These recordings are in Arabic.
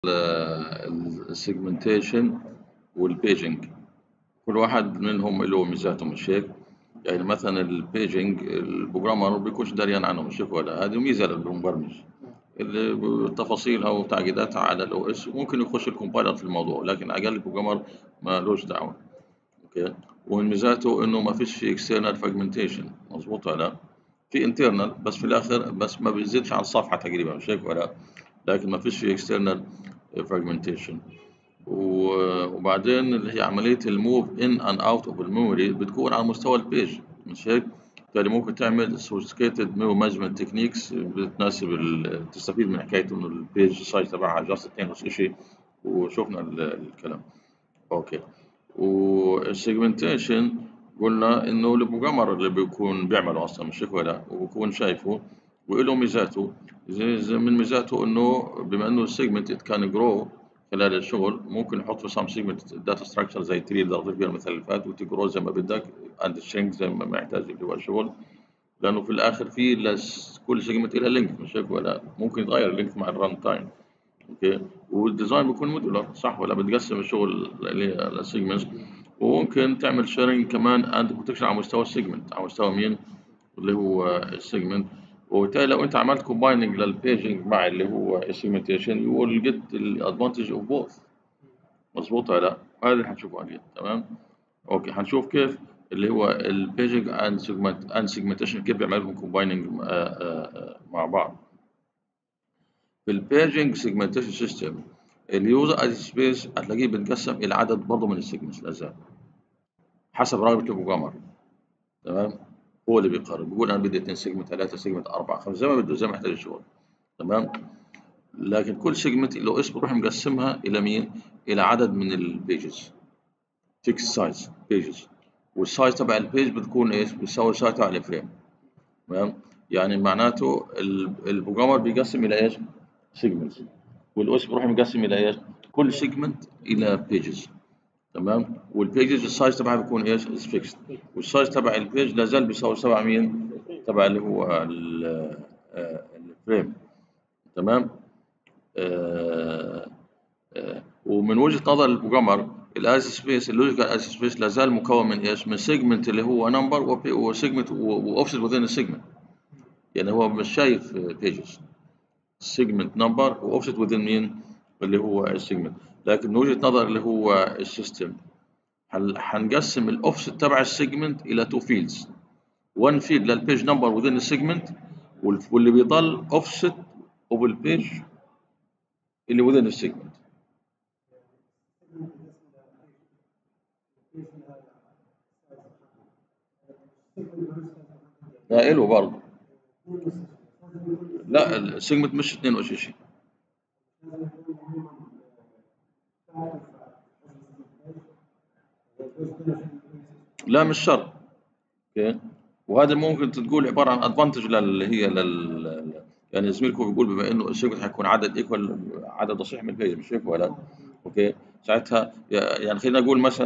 السيجمنتيشن والبيجنج، كل واحد منهم له ميزاته، مش هيك؟ يعني مثلا البيجنج البروجرامر ما بيكونش دريان عنه، مش هيك؟ ولا هذه ميزه للمبرمج اللي تفاصيلها وتعقيداتها على الاو اس، ممكن يخش الكومبايلر في الموضوع، لكن اقل البروجرامر ما لوش دعوه. اوكي. ومن ميزاته انه ما فيش اكسترنال فراجمنتيشن، مظبوط ولا؟ في انترنال بس في الاخر، بس ما بيزيدش عن صفحه تقريبا، مش هيك ولا؟ لكن ما فيش اكسترنال فراجمنتيشن. وبعدين اللي هي عملية الموف ان اند اوت اوف الميموري بتكون على مستوى البيج، مش هيك؟ بالتالي ممكن تعمل سوفيستيكيتد ميموري مانجمنت تكنيكس بتناسب تستفيد من حكاية انه البيج سايز تبعها جاست 2 نص شيء، وشفنا الكلام. اوكي. والسيجمنتيشن قلنا انه البروجرامر اللي بيكون بيعمله اصلا، مش هيك ولا؟ وبيكون شايفه وله ميزاته. زي من ميزاته انه بما انه السيجمنت كان جرو خلال الشغل، ممكن يحط في سام سيجمنت داتا ستراكشر زي تري اللي ضربت فيها المثال اللي فات، وتجرو زي ما بدك عند الشينك زي ما يحتاج اللي هو الشغل. لانه في الاخر في كل سيجمنت لها لينك، مش هيك ولا؟ ممكن يتغير اللينك مع الران تايم. اوكي. والديزاين بيكون مودولار، صح ولا؟ بتقسم الشغل للسيجمنتس، وممكن تعمل شيرنج كمان اند بروتكشن على مستوى السيجمنت، على مستوى مين؟ اللي هو السيجمنت. وبالتالي لو انت عملت كومبايننج للبيجنج مع اللي هو السيجمنتيشن، يو ويل جيت الادفانتج اوف بوث. مظبوط ولا لا؟ هذا اللي حنشوفه عليه. تمام. اوكي. حنشوف كيف اللي هو البيجنج اند سيجمنتيشن كيف بيعملوا كومبايننج مع بعض. في البيجنج سيجمنتيشن سيستم، اليوزر اد سبيس هتلاقيه بيتقسم الى عدد برضه من السيجمنتس الاجزاء حسب رغبه البروجرامر. تمام. هو اللي بيقرر، بيقول انا بدي 2 سيجمنت، 3 سيجمنت، 4، 5، زي ما بده، زي ما يحتاج الشغل. تمام. لكن كل سيجمنت له اسم، بروح مقسمها الى مين؟ الى عدد من البيجز، فيكس سايز بيجز. والسايز تبع البيج بتكون ايش؟ بتساوي السايز تبع الفريم. تمام. يعني معناته البروجرامر بيقسم الى ايش؟ سيجمنتس. والاس بروح مقسم الى ايش؟ كل سيجمنت الى بيجز. تمام. والبيجز السايز تبعها بيكون ايش؟ فيكسد. والسايز تبع البيج لا زال بيساوي تبع مين؟ تبع اللي هو الفريم. تمام. ومن وجهة نظر البروجرامر، الاس سبيس، اللوجيكال اس سبيس لا زال مكون من ايش؟ من سيجمنت اللي هو نمبر، وسيجمنت واوفست وذين السيجمنت. يعني هو مش شايف بيجز، سيجمنت نمبر واوفست وذين مين؟ اللي هو السيجمنت. لكن من وجهة نظر اللي هو السيستم، هنقسم الاوفست تبع السيجمنت الى تو فيلدز، وان فيلد للبيج نمبر وذين السيجمنت، واللي بيضل اوفست اوف البيج اللي وذين السيجمنت. ده له برضه. لا، السيجمنت مش 2 وش شيء. لا مش شرط. اوكي. وهذا ممكن تقول عباره عن ادفانتج اللي هي يعني زميلكم بيقول بما انه السيجمنت حيكون عدد ايكوال عدد صحيح من البيج، مش هيك ولا؟ اوكي. ساعتها يعني خلينا نقول مثلا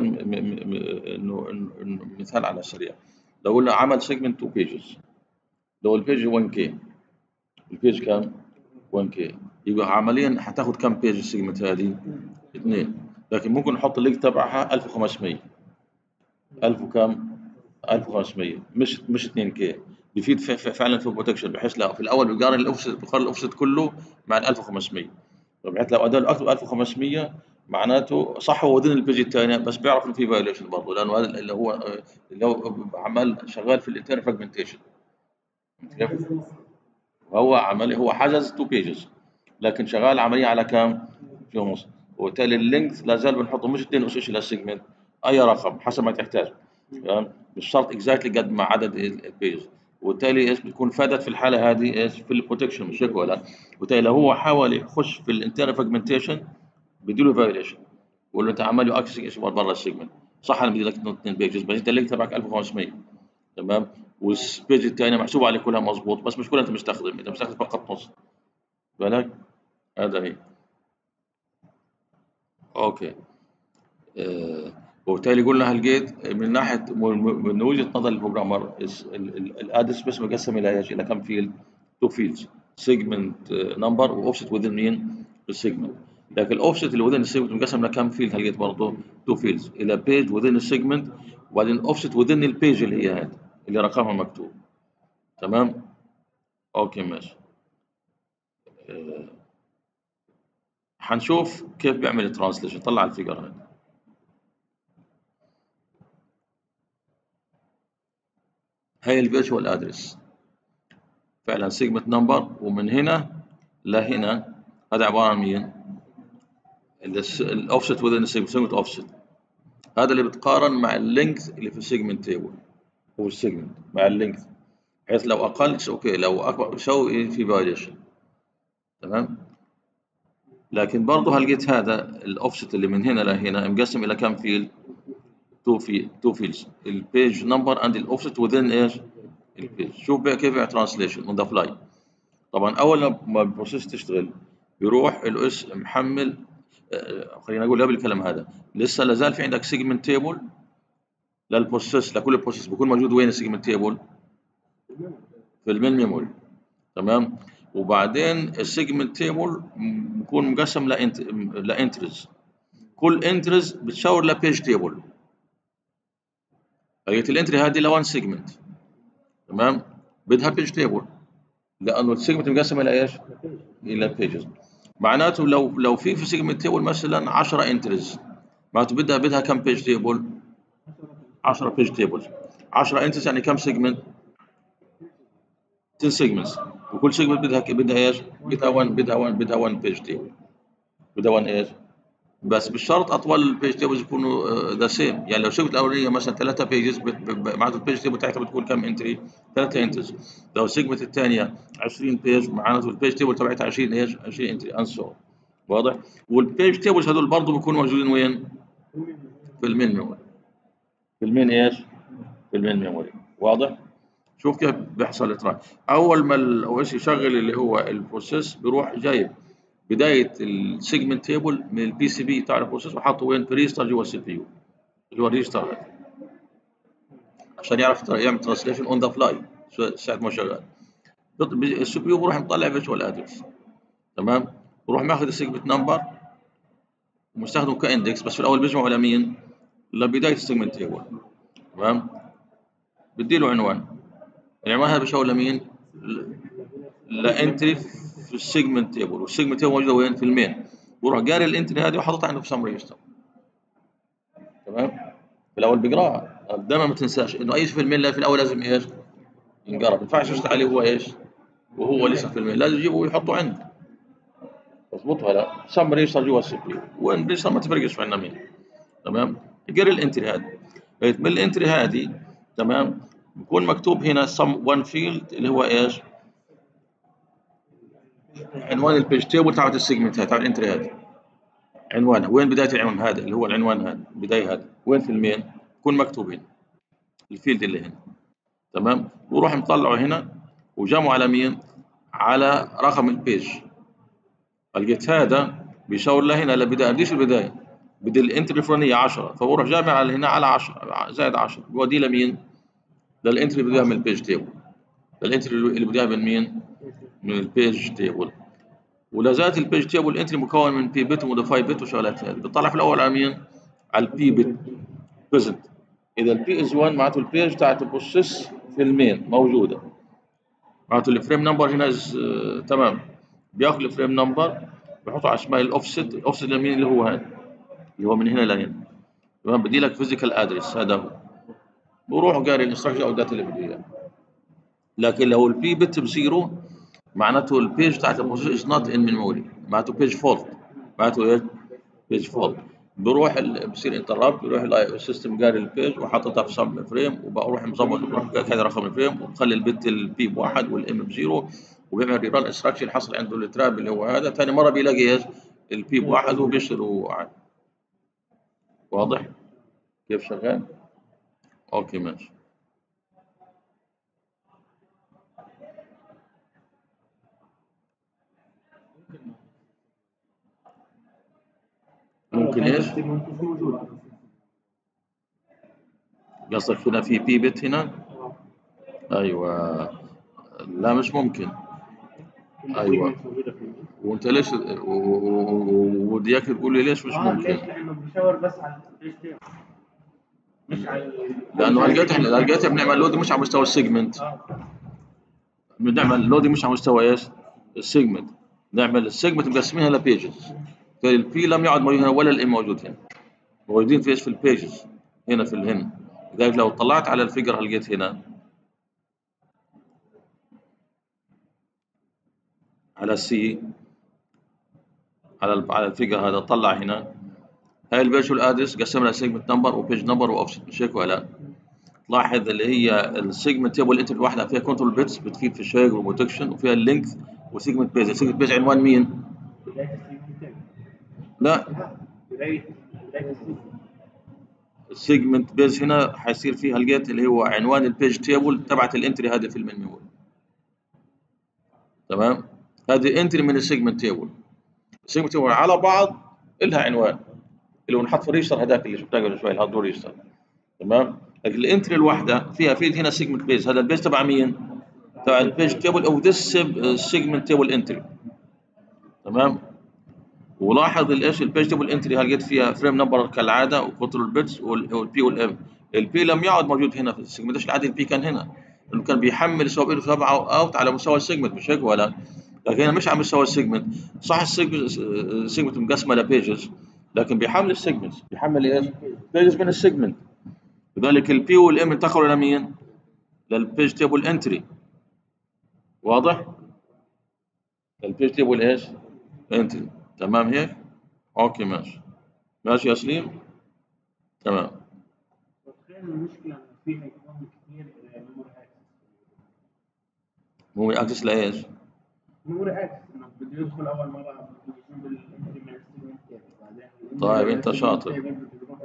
انه مثال على السريع، لو قلنا عمل سيجمنت 2 بيجز، لو البيج 1 كي، البيج كام؟ 1 كي، يبقى عمليا هتاخد كام بيج السيجمنت هذه؟ 2. لكن ممكن نحط اللينك تبعها 1500، 1000 وكام؟ 1500، مش 2 كي. بيفيد فعلا في البروتكشن، بحيث لا في الاول بيقارن الاوفست كله مع ال 1500، بحيث لو ادى اكتب 1500 معناته صح هو ودين البيج الثانيه، بس بيعرف انه في فايوليشن برضه، لانه هذا اللي هو عمال شغال في الانترنال فراجمنتيشن. هو عملي هو حجز 2 بيجز، لكن شغال عمليه على كام؟ في ونص. وبالتالي اللينكس لا زال بنحطه مش 2 اس للسيجمنت، اي رقم حسب ما تحتاج. تمام. مش شرط اكزاكتلي قد ما عدد البيجز. وبالتالي ايش بتكون فادت في الحاله هذه ايش؟ في البروتكشن، مش هيك ولا؟ وبالتالي لو هو حاول يخش في الانترنال فراجمنتيشن بديله فايوليشن، بقول له انت عمال له اكسس ايش برا السيجمنت. صح انا بدي لك 2 بيجز، بس انت اللينك تبعك 1500. تمام. والبيج الثانيه محسوبه عليه كلها مظبوط، بس مش كلها انت مستخدم، انت مستخدم فقط نص. بالك؟ هذا هي. اوكي. وبالتالي قلنا هالجيت من ناحيه من وجهه نظر البروجرامر، الاد سبيس مقسم الى ايش؟ الى كم فيلد؟ 2 فيلدز، سيجمنت نمبر واوفست وذين مين؟ السيجمنت. لكن الاوفست اللي within السيجمنت مقسم لكم فيلد؟ لقيت برضه تو فيلدز، الى بيج within السيجمنت وبعدين اوفست within البيج اللي هي هذه اللي رقمها مكتوب. تمام. اوكي ماشي. حنشوف كيف بيعمل الترانسليشن. طلع الفيجر هذا. هاي الفيرتشوال ادرس فعلا سيجمنت نمبر، ومن هنا لهنا هذا عباره عن مين؟ الاوفست within السيجمنت اوفست. هذا اللي بتقارن مع اللينث اللي في السيجمنت تيبل، هو السيجمنت مع اللينث، بحيث لو اقل اوكي، لو اكبر بيساوي في فايليشن. تمام. لكن برضه لقيت هذا الاوفست اللي من هنا لهنا مقسم الى كم فيلد؟ تو فيلدز، البيج نمبر اند الاوفست within ايش؟ البيج. شوف بقى كيف يعمل ترانسليشن اون ذا فلاي. طبعا اول ما البروسيس تشتغل بيروح الاس محمل. خلينا نقول قبل الكلام هذا، لسه لازال في عندك سيجمنت تيبل للبروسيس، لكل بروسيس بيكون موجود وين السيجمنت تيبل؟ في المين ميموري. تمام. وبعدين السيجمنت تيبل بيكون مقسم لانترز، كل انترز بتشاور لبيج تيبل. لقيت الانتري هذه ل1 سيجمنت. تمام. بدها بيج تيبل لانه السيجمنت مقسم الى ايش؟ الى بيجز. معناته لو في سيجمنت تيبل مثلا 10 انترز، معناته بدها كم بيج تيبل؟ 10 بيج تيبلز. 10 انترز يعني كم سيجمنت؟ 10 سيجمنتس، وكل سيجمنت بدها ايش؟ بدها 1 بيج تيبل، بدها 1 ايش؟ بس بالشرط اطول البيج تيبلز يكونوا ذا سيم. يعني لو السيجمنت الاولانيه مثلا 3 بيجز، معناته البيج تيبل بتاعتها بتكون كم انتري؟ 3 انترز. لو السيجمنت الثانيه 20 بيج، معناته البيج تيبل تبعتها 20 ايش؟ 20 انتري اند سو. واضح؟ والبيج تيبلز هذول برضه بيكونوا موجودين وين؟ في المين ميموري. في المين ايش؟ في المين ميموري. واضح؟ شوف كيف بيحصل اتراك. اول ما الاو اس يشغل اللي هو البروسيس، بيروح جايب بدايه السيجمنت تيبل من البي سي بي بتاع البروسيس وحاطه وين؟ في ريجستر جوا السي بي يو، اللي هو الريجستر هذا، عشان يعرف يعمل ترانسليشن اون ذا فلاي ساعه ما شغال. السي بي يو بيروح مطلع فيرتشوال ادرس. تمام. بروح ماخذ السيجمنت نمبر ومستخدمه كاندكس، بس في الاول بيجمعه لمين؟ لبدايه السيجمنت تيبل. تمام. بدي له عنوان، العنوان هذا بيشاور لمين؟ لانتري في السيجمنت تيبل، والسيجمنت تيبل موجوده وين؟ في المين. بروح قاري الانتري هذه وحاططها عنده في سم ريجستر. تمام. في الاول بيقراها، دائما ما تنساش انه اي شيء في المين في الاول لازم ايش؟ ينقرا. ما ينفعش يشتغل عليه هو ايش؟ وهو لسه في المين، لازم يجيبه ويحطه عنده. اضبطها. لا سم ريجستر جوا السي بي يو، وين ريجستر ما تفرقش عنا مين. تمام. قري الانتري هذه، من الانتري هذه تمام بيكون مكتوب هنا سم 1 فيلد اللي هو ايش؟ عنوان البيج تيبل تبعت السيجمنت هذا، تبع الانتري هذا، عنوانها وين؟ بدايه العنوان هذا اللي هو العنوان هذا، البدايه هذا وين؟ في المين. يكون مكتوب هنا الفيلد اللي هنا. تمام. وروح مطلعه هنا وجمعه على مين؟ على رقم البيج. لقيت هذا بيشاور لهنا للبدايه، بديش البدايه، بدي الانتري الفلانيه 10، فبروح جامع على هنا على 10 زائد 10 بوديه لمين؟ للانتري اللي بداها من البيج تيبل، الانتري اللي بداها من مين؟ من البيج تيبل. ولا زالت البيج تيبل انتري مكون من بي بت وموديفاي بت وشغلات هذه. بتطلع في الاول على مين؟ على البي بت بريزنت. اذا البي از 1 معناته البيج بتاعت البروسيس في المين موجوده، معناته الفريم نمبر هنا تمام. بياخذ الفريم نمبر بيحطه على شمال الاوفست. الاوفست لمين؟ اللي هو هذا، اللي هو من هنا لهنا. تمام. بدي لك فيزيكال ادرس، هذا هو. بروح قاري الانستراكشن او الداتا اللي بده اياه. لكن لو البي بت بزيرو، معناته البيج بتاعت البروسيس از نوت ان ميموري، معناته بيج فولت. معناته ايش؟ بيج فولت. بصير انتربت، بيروح السيستم قاري البيج وحاططها في سب فريم، وبروح مظبط، بروح كذا رقم الفريم، وبخلي البت البي بواحد والام بزيرو، وبيعمل ريران انستراكشن. حصل عنده التراب اللي هو هذا، ثاني مره بيلاقي ايش؟ البي بواحد وبيشتغل عادي. واضح كيف شغال؟ اوكي ماشي. ممكن ايش؟ قصدك هنا في بي بت هنا؟ ايوه. لا مش ممكن. ايوه. وانت ليش ودياك تقول لي ليش مش ممكن؟ ليش؟ لانه بيشاور بس على البيج تيبل مش على لانه هلقيت بنعمل لود مش على مستوى السيجمنت. بنعمل لود مش على مستوى ايش؟ السيجمنت. نعمل السيجمنت مقسمينها لبيجز. فالبي لم يعد موجود هنا ولا الام موجود هنا. موجودين في ايش؟ في البيجز هنا في الهن. لذلك لو طلعت على الفيجر لقيت هنا على سي على الفيجر هذا طلع هنا هاي الفيرتشوال ادرس قسمنا سيجمنت نمبر وبيج نمبر واوفست، مش هيك ولا؟ لاحظ اللي هي السيجمنت تيبل انت الواحده فيها كنترول بيتس بتفيد في الشير والبروتكشن، وفيها اللينث وسيجمنت بيز. السيجمنت بيز عنوان مين؟ لا، السيجمنت بيز هنا حيصير فيها لقيت اللي هو عنوان البيج تيبل تبعت الانتري هذه في المين ميموري. تمام؟ هذه انتري من السيجمنت تيبل. السيجمنت تيبل على بعض لها عنوان اللي هو نحط في الريجستر هذاك اللي شفناه قبل شوي الهاردوير ريجستر. تمام؟ لكن الانتري الواحده فيها فيد هنا سيجمنت بيز. هذا البيز تبع مين؟ تبع البيج تيبل او ذس سيجمنت تيبل انتري. تمام؟ ولاحظ الايش البيج تيبل انتري لقيت فيها فريم نمبر كالعاده وكنترول بيتس والبي والام. البي لم يعد موجود هنا في السيجمنتيشن العادي. البي كان هنا لانه كان بيحمل يساوي له تبعه اوت على مستوى السيجمنت، مش هيك ولا؟ لكن هنا مش على مستوى السيجمنت. صح السيجمنت مقسمه لبيجز لكن بيحمل السيجمنت، بيحمل ايش؟ بيجز من السيجمنت. لذلك البي والام انتقلوا لمين؟ للبيج تيبل انتري. واضح؟ البيج تيبل ايش؟ انتري. تمام هيك؟ اوكي ماشي. ماشي يا سليم؟ تمام. المشكله انه فيها يكون كثير ميموري اكسس لايش؟ ميموري اكسس انه بده يدخل اول مره بده يجيب الانتري من السيجمنت بعدين. طيب انت شاطر.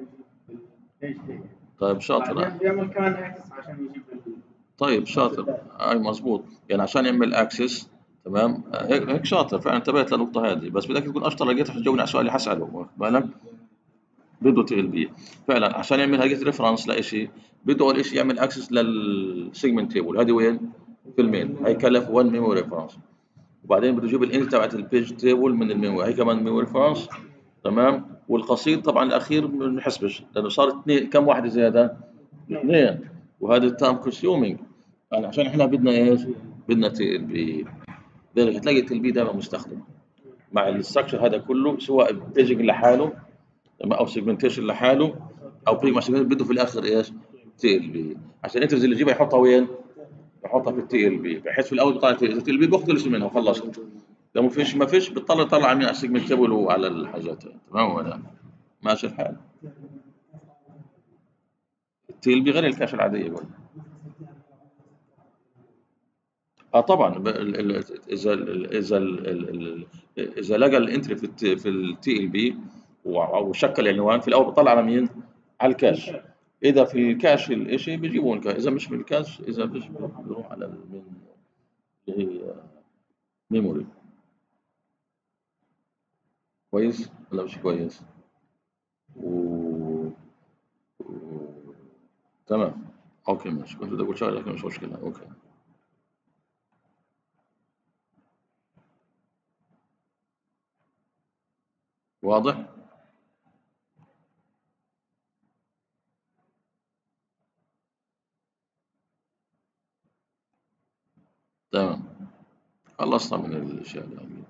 طيب شاطر. بعدين بيعمل كمان اكسس عشان يجيب طيب شاطر. اي مظبوط. يعني عشان يعمل اكسس. تمام. هيك شاطر فعلا، انتبهت للنقطه هذه. بس بدك تكون اشطر لقيتها تجاوبني على السؤال اللي حساله. واخد بالك؟ بده تي ال بي فعلا عشان يعمل هيك ريفرنس لشيء. بده اول شيء يعمل اكسس للسيجمنت تيبل. هذه وين؟ في المين. هي كلف 1 ميموري ريفرنس. وبعدين بده يجيب الانت تبعت البيج تيبل من الميموري. هي كمان ميموري ريفرنس. تمام. والقصيد طبعا الاخير ما بنحسبش لانه صار اثنين. كم واحده زياده؟ اثنين. وهذا التايم كونسيومينج. يعني عشان احنا بدنا ايش؟ بدنا تي ال بي. لذلك هتلاقي التي ال بي دائما مستخدم مع الاستراكشر هذا كله، سواء بيجنج لحاله او سيجمنتيشن لحاله او بريما سيجمنت. بده في الاخر ايش؟ تي ال بي. عشان الانترز اللي يجيبها يحطها وين؟ يحطها في التي ال بي، بحيث في الاول بيطلع التي ال بي باخذ الاسم منها وخلصت. لو ما فيش بتطلع طلع من على السيجمنت تيبل وعلى الحاجات. تمام ولا؟ ماشي الحال. التي ال بي غير الكاش العاديه يقول. طبعا اذا لقى الانتري في التي ال بي وشكل العنوان، في الاول بيطلع على مين؟ على الكاش. اذا في الكاش الشيء بيجيبون الكاش، اذا مش في الكاش، اذا مش بيروح على اللي هي ميموري. كويس ولا مش كويس؟ و... و... تمام. اوكي ماشي. كنت بدي اقول شغله لكن مش مشكله. اوكي واضح؟ تمام. خلصنا من الاشياء اللي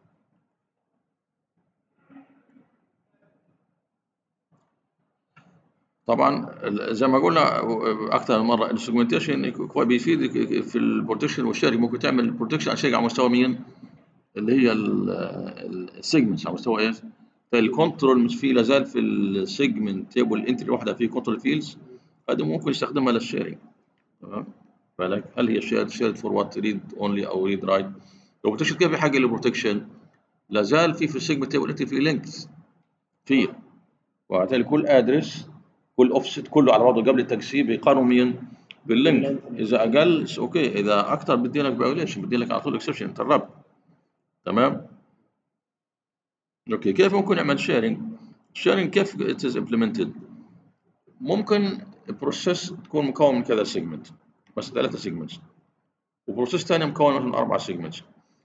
طبعا زي ما قلنا اكثر من مره السيجمنتيشن بيفيد في البروتكشن والشيرنج. ممكن تعمل بروتكشن على شيء على مستوى مين؟ اللي هي السيجمنتس على مستوى ايش؟ فالكنترول مش فيه لازال في السيجمنت تيبل انتري واحده فيه كنترول فيلدز. هذه ممكن يستخدمها للشيرنج. تمام. بالك هل هي شيرد فور وات؟ ريد اونلي او ريد رايت؟ البروتكشن كيف بيحقق البروتكشن؟ لازال في السيجمنت تيبل انتري في لينكس فيه، وبالتالي كل ادرس كل اوفست كله على بعضه قبل التقسيم بيقارنوا مين؟ باللينك. اذا اقل اوكي، اذا اكثر بدي لك فايوليشن، بدي لك على طول اكسبشن انتربت. تمام. اوكي. كيف ممكن نعمل شيرنج؟ شيرنج كيف it is implemented؟ ممكن بروسيس تكون مكون من كذا سيجمنت، بس 3 سيجمنتس، وبروسيس ثاني مكون من 4 سيجمنتس.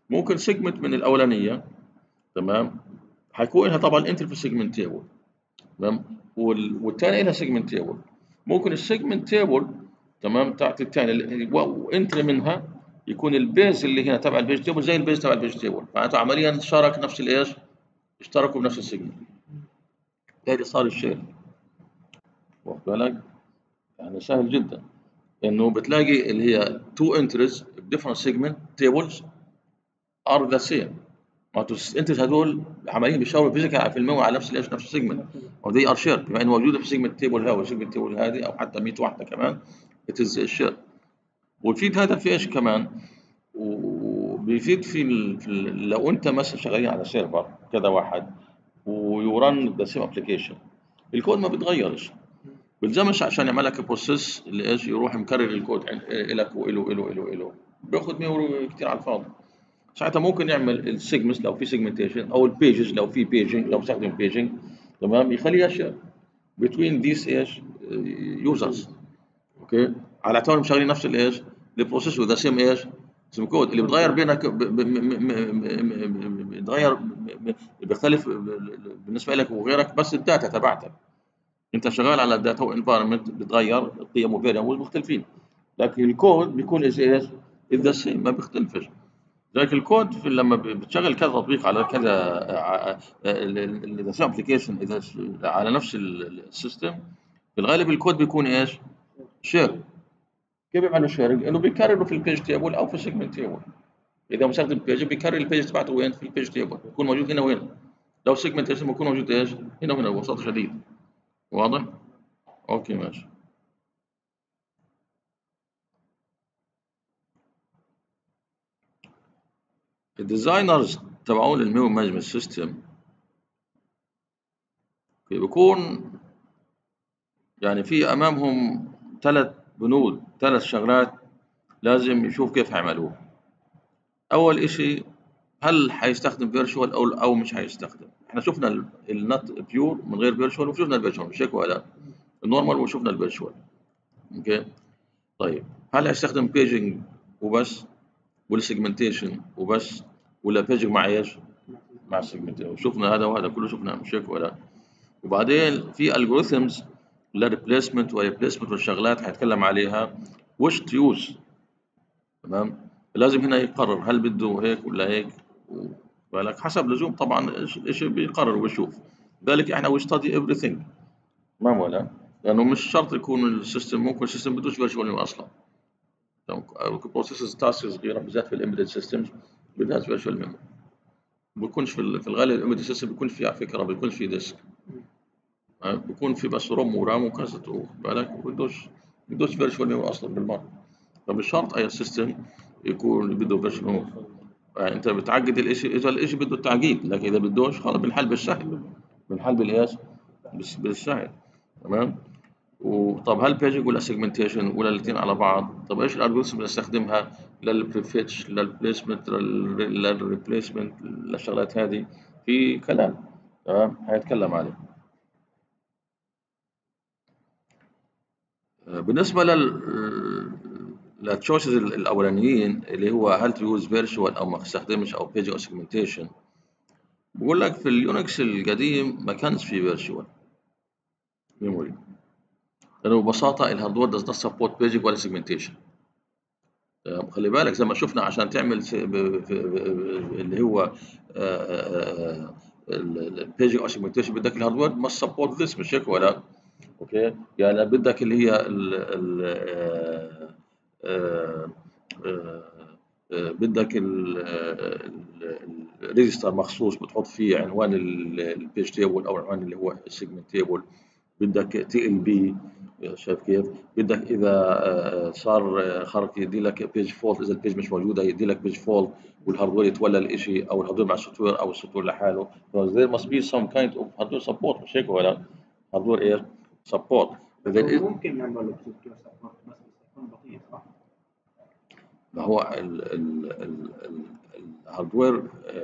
ممكن سيجمنت من الاولانيه، تمام، هيكون لها طبعا انتر في السيجمنت تيبل، تمام، والثانيه لها سيجمنت تيبل. ممكن السيجمنت تيبل، تمام، بتاعت الثانيه وانتر منها يكون البيز اللي هنا تبع البيج تيبل زي البيز تبع البيج تيبل، معناته عمليا شارك نفس الايش، اشتركوا بنفس السيجمنت. هذه صار الشير، واخد بالك؟ يعني سهل جدا انه بتلاقي اللي هي تو انترز بديفرنت سيجمنت تيبلز ار ذا سيم، معناته الانترز هدول عمالين بيشاوروا فيزيكال في الميموري على نفس الايش، نفس السيجمنت، ودي ار شير بما انه موجوده في سيجمنت تيبل هذا والسيجمنت تيبل هذه او حتى 100 واحده كمان اتز شير. ويفيد هذا في ايش كمان؟ وبيفيد لو انت مثلا شغالين على سيرفر كذا واحد ويورن ذا سيم ابلكيشن، الكود ما بيتغيرش، بيلزمش عشان يعمل لك بروسيس اللي ايش يروح مكرر الكود لك وله بياخد ميموري كتير على الفاضي. ساعتها ممكن يعمل السيجمنتس لو في سيجمنتيشن او البيجز لو في بيجنج، لو استخدم بيجنج، تمام، يخليها شير بتوين ذيس ايش يوزرز، اوكي، على اعتبار شغالين نفس الايش البروسيس وذا سيم ايش سيم كود. اللي بيتغير بينك بيتغير بيختلف بالنسبه لك وغيرك بس الداتا تبعتك، انت شغال على الداتا وانفايرمنت بتغير قيم وفاريبلز مختلفين، لكن الكود بيكون از ايش ذا سيم ما بيختلفش. لكن الكود لما بتشغل كذا تطبيق على كذا اذا ابلكيشن اذا على نفس السيستم، في الغالب الكود بيكون ايش شير. كيف بيعملوا شيرنج؟ انه بيكرروا في البيج تيبل او في السيجمنت تيبل. اذا مستخدم بيج بيكرر البيج تبعته وين؟ في البيج تيبل، بيكون موجود هنا وهنا. لو سيجمنتيشن بيكون موجود ايش؟ هنا وهنا ببساطه شديده. واضح؟ اوكي ماشي. الديزاينرز تبعون الميموري مانجمنت سيستم بيكون يعني في امامهم ثلاث بنود، ثلاث شغلات لازم يشوف كيف هيعملوه. اول شيء هل هيستخدم فيرتشوال او مش هيستخدم. احنا شفنا النت بيور من غير فيرتشوال وشفنا الفيرتشوال، مش هيك ولا النورمال وشفنا الفيرتشوال، اوكي. طيب هل هيستخدم بيجنج وبس ولا سيجمنتيشن وبس ولا بيجنج مع ايش؟ مع السيجمنتيشن. شفنا هذا وهذا كله شفناه، مش هيك ولا؟ وبعدين في الجوريثمز للريبليسمنت وريبليسمنت والشغلات هيتكلم عليها وش تيوز، تمام. لازم هنا يقرر هل بده هيك ولا هيك، بالك حسب لزوم طبعا ايش بيقرر ويشوف. ذلك احنا وي ستادي everything، تمام ولا؟ لانه مش شرط يكون السيستم، ممكن السيستم بدوش فيرتشوال ميموري اصلا، بروسيسز تاسك صغيره بالذات في الامبيدد سيستمز بدها فيرتشوال ميموري. ما بيكونش في الغالب الامبيدد سيستم بيكون في على فكره بيكون في ديسك، بيكون في بس روم ورام وكاسيت، بالك بدوش فيرتشوال ميموري اصلا بالمره. فمش شرط اي سيستم يكون بده فيرتشوال ميموري. يعني انت بتعقد الاشي اذا الاشي بده تعقيد، لكن اذا بدوش خلص بنحل بالسهل، بنحل بالايش؟ بالسهل، تمام. وطب هل بيجنج ولا سيجمنتيشن ولا الاثنين على بعض؟ طب ايش الالجوريثم اللي نستخدمها للبريفيتش للبليسمنت للريبليسمنت للشغلات هذه؟ في كلام، تمام، هيتكلم عليه. بالنسبه للتشويسز الاولانيين اللي هو هل تيوز فيرتشوال او ما تستخدمش او بيجنج او سيجمنتيشن، بقول لك في اليونكس القديم ما كانش في فيرتشوال ميموري، لانه ببساطه الهاردوير does not support paging ولا segmentation. خلي بالك زي ما شفنا عشان تعمل اللي هو البيجنج او segmentation بدك الهاردوير must support this، مش هيك ولا؟ اوكي، يعني بدك اللي هي بدك الريجستر مخصوص بتحط فيه عنوان البيج تيبل او عنوان اللي هو السيجمنت تيبل، بدك تي ال بي، شايف كيف؟ بدك اذا صار خرق يدي لك بيج فولت، اذا البيج مش موجوده يدي لك بيج فولت والهاردوير يتولى الشيء، او الهاردوير مع السوفت وير او السوفت وير لحاله. there must be some kind of hardware support، مش هيك ولا؟ هاردوير ايش؟ سبورت. ممكن نعمل سوفت وير سبورت بس يكون بطيء، صح؟ ما هو الهاردوير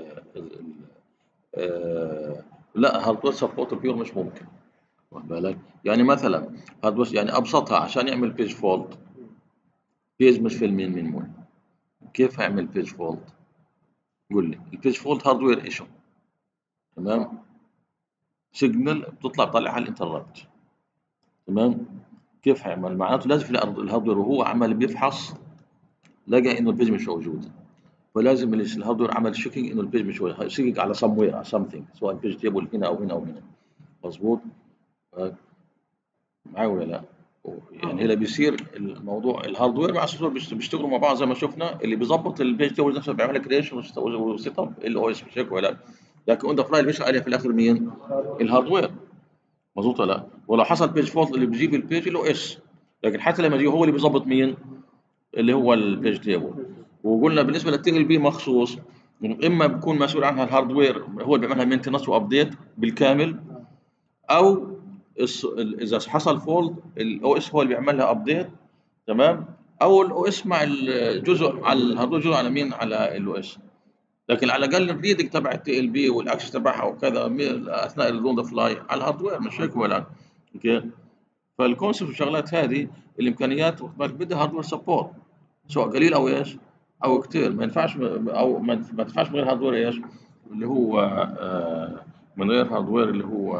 لا، هاردوير سبورت بيور مش ممكن، واخد بالك؟ يعني مثلا هاردوير يعني ابسطها عشان يعمل بيج فولت، بيج مش في المين من كيف هيعمل بيج فولت؟ قول لي البيج فولت هاردوير ايشو. تمام. سيجنال بتطلع طالع على الانتربت. تمام. كيف هيعمل؟ معناته لازم في الهاردوير وهو عمال بيفحص لقى انه البيج مش موجود، فلازم الهاردوير عمل شيكينج انه البيج مش موجود، شيكينج على سم وير على سمثينج، سواء البيج تيبل هنا او هنا او هنا. مظبوط. معايا ولا لا؟ يعني هنا بيصير الموضوع الهاردوير مع السوفت وير بيشتغلوا مع بعض زي ما شفنا، اللي بيظبط البيج تيبل نفسه بيعمل لك كريشن وسيت اب الاو اس، مش هيك ولا لا؟ لكن اون ذا فلاي اللي بيشتغل عليها في الاخر مين؟ الهاردوير. مظبوط ولا لا؟ ولو حصل بيج فولت اللي بيجيب البيج الاو اس، لكن حتى لما يجي هو اللي بيظبط مين؟ اللي هو البيج تيبل. وقلنا بالنسبه للتي ال بي مخصوص، اما بيكون مسؤول عنها الهاردوير هو اللي بيعملها مينتنس وابديت بالكامل، او اذا حصل فولت الاو اس هو اللي بيعمل لها ابديت. تمام. او الاو اس مع الجزء على الهاردوير، جزء على مين؟ على الاو اس. لكن على الاقل الريدنج تبع التي ال بي والاكسس تبعها وكذا اثناء الرون ذا فلاي على الهاردوير، مش هيك ولا؟ اوكي. فالكونسبت والشغلات هذه الامكانيات بدها هاردوير سبورت، سواء قليل او ايش او كثير. ما ينفعش او ما تنفعش من غير هاردوير ايش اللي هو من غير هاردوير اللي هو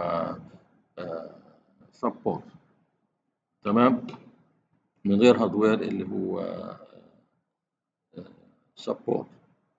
سبورت. تمام. من غير هاردوير اللي هو سبورت.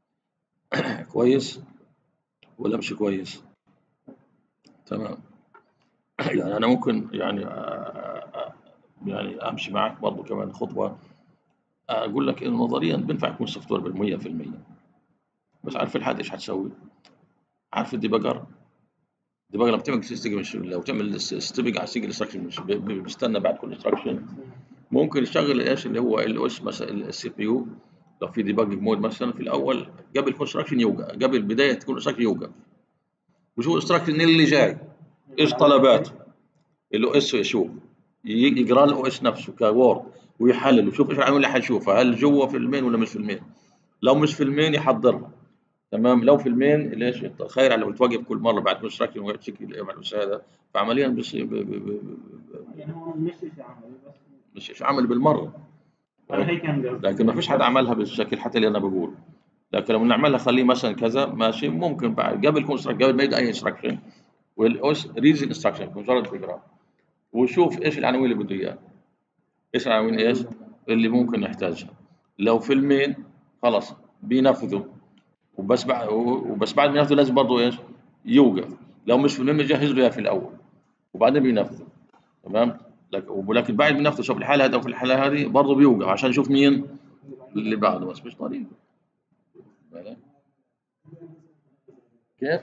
كويس ولا مش كويس؟ تمام. يعني انا ممكن يعني يعني امشي معك برضه كمان خطوه، اقول لك انه نظريا بينفع يكون سوفت وير بال 100%، بس عارف الحاد ايش هتسوي؟ عارف الديباجر؟ الديباجر لما تعمل لو تعمل ستيبنج على سنجل انستراكشن مش بيستنى بعد كل انستراكشن، ممكن يشغل ايش اللي هو ال اس مثلا السي بي يو. لو في ديباجنج مود مثلا في الاول قبل كونستراكشن يوقف، قبل بدايه كل انستراكشن يوقف وشوف الانستراكشن اللي جاي ايش طلباته. الاو اس يشوف، يقرا الاو اس نفسه كوورد ويحلل ويشوف ايش العمليه اللي حيشوفها، هل جوا في المين ولا مش في المين. لو مش في المين يحضرها. تمام. لو في المين ليش تخيل لو توقف كل مره بعد كونستراكشن وقت شكل هذا، فعمليا بصير يعني هو مش شيء عملي بس مش عمل بالمره. انا هيك كان قصدي. لكن ما فيش حد عملها بالشكل حتى اللي انا بقول. لكن لو نعملها خليه مثلا كذا ماشي، ممكن بعد قبل كونستراكشن قبل ما يبدا اي انستراكشن والاوس ريز انستراكشن مجرد تقرا وشوف ايش العناوين اللي بده اياها، ايش العناوين ايش اللي ممكن نحتاجها. لو في المين خلاص بينفذوا، وبس بعد ما ينفذوا لازم برضه ايش يوقف. لو مش في المين يجهز له اياه في الاول وبعدين بينفذوا. تمام. ولكن بعد ما ينفذوا في الحاله هذه او في الحاله هذه برضه بيوقف عشان يشوف مين اللي بعده، بس مش طريقه. كيف؟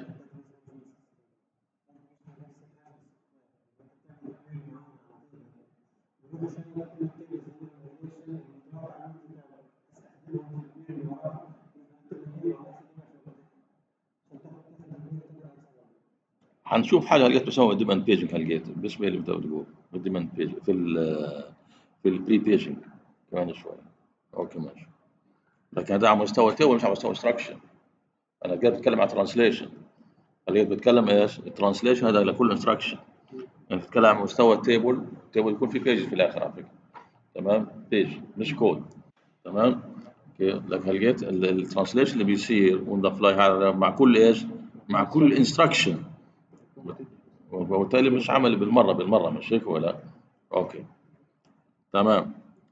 هنشوف حاجه لقيت بسوي ديماند بيجنج، لقيت بالنسبه اللي بتقول الديماند بيج في البري بيجنج كمان شويه. اوكي ماشي. لكن هذا على مستوى تيبل مش على مستوى انستراكشن. انا قاعد بتكلم عن ترانسليشن، اللي بتكلم ايش الترانسليشن هذا لكل انستراكشن. يعني بتتكلم عن مستوى التيبل، التيبل يكون في بيج في الاخر على فكره. تمام. بيج مش كود. تمام. اوكي. لكن لقيت الترانسليشن اللي بيصير اون ذا فلاي هذا مع كل ايش مع كل انستراكشن، وبالتالي مش عمل بالمره مش هيك ولا؟ اوكي. تمام.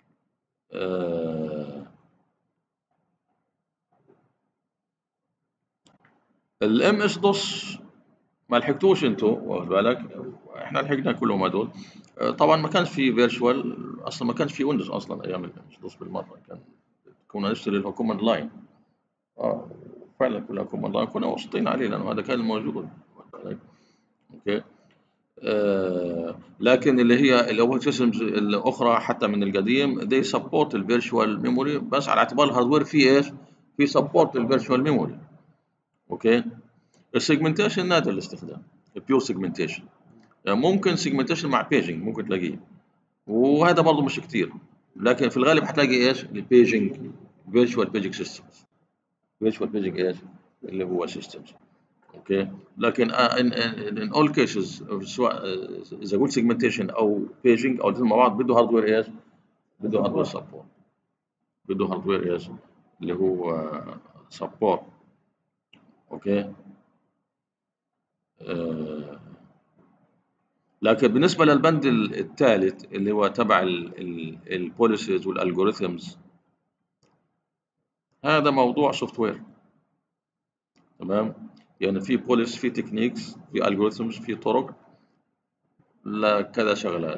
الام اس دوس ما لحقتوش انتوا واخد بالك، احنا لحقنا كلهم هدول. طبعا ما كانش في فيرتشوال، اصلا ما كانش في ويندوز اصلا ايام الام اس دوس بالمره، كنا نشتري الكوماند لاين. اه فعلا كلها كوماند لاين، كنا مبسوطين عليه لانه هذا كان الموجود واخد بالك. اوكي. لكن اللي هي الاوبريتنج سيستمز الاخرى حتى من القديم they support الفيرتشوال ميموري، بس على اعتبار الهاردوير فيه ايش؟ في سبورت للفيرتشوال ميموري. اوكي. السيجمنتيشن نادر الاستخدام، البيور سيجمنتيشن. يعني ممكن سيجمنتيشن مع بيجنج ممكن تلاقيه، وهذا برضه مش كتير. لكن في الغالب هتلاقي ايش؟ البيجنج فيرتشوال بيجنج سيستمز. فيرتشوال بيجنج ايش؟ اللي هو سيستمز. اوكي. لكن in all cases سواء اذا قلت سيجمنتيشن او بيجنج او الاثنين مع بعض بده هاردوير ايش؟ بده هاردوير سبورت. بده هاردوير ايش؟ اللي هو سبورت. اوكي. لكن بالنسبه للبند الثالث اللي هو تبع البوليسيز والالجوريثمز، هذا موضوع سوفت وير. تمام. يعني في بوليس، في تكنيكس، في الجوريثمز، في طرق لكذا شغله،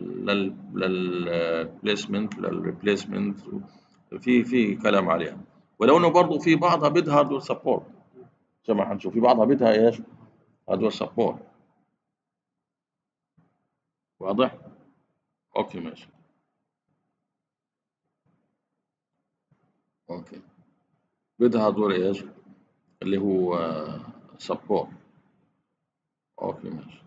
للبليسمنت، للريبليسمنت، في كلام عليها. ولو انه برضه في بعضها بدها هاردوير سبورت زي ما حنشوف، في بعضها بدها ايش؟ هاردوير سبورت. واضح؟ اوكي ماشي. اوكي. بدها هاردوير ايش؟ اللي هو سبورت. اوكي ماشي.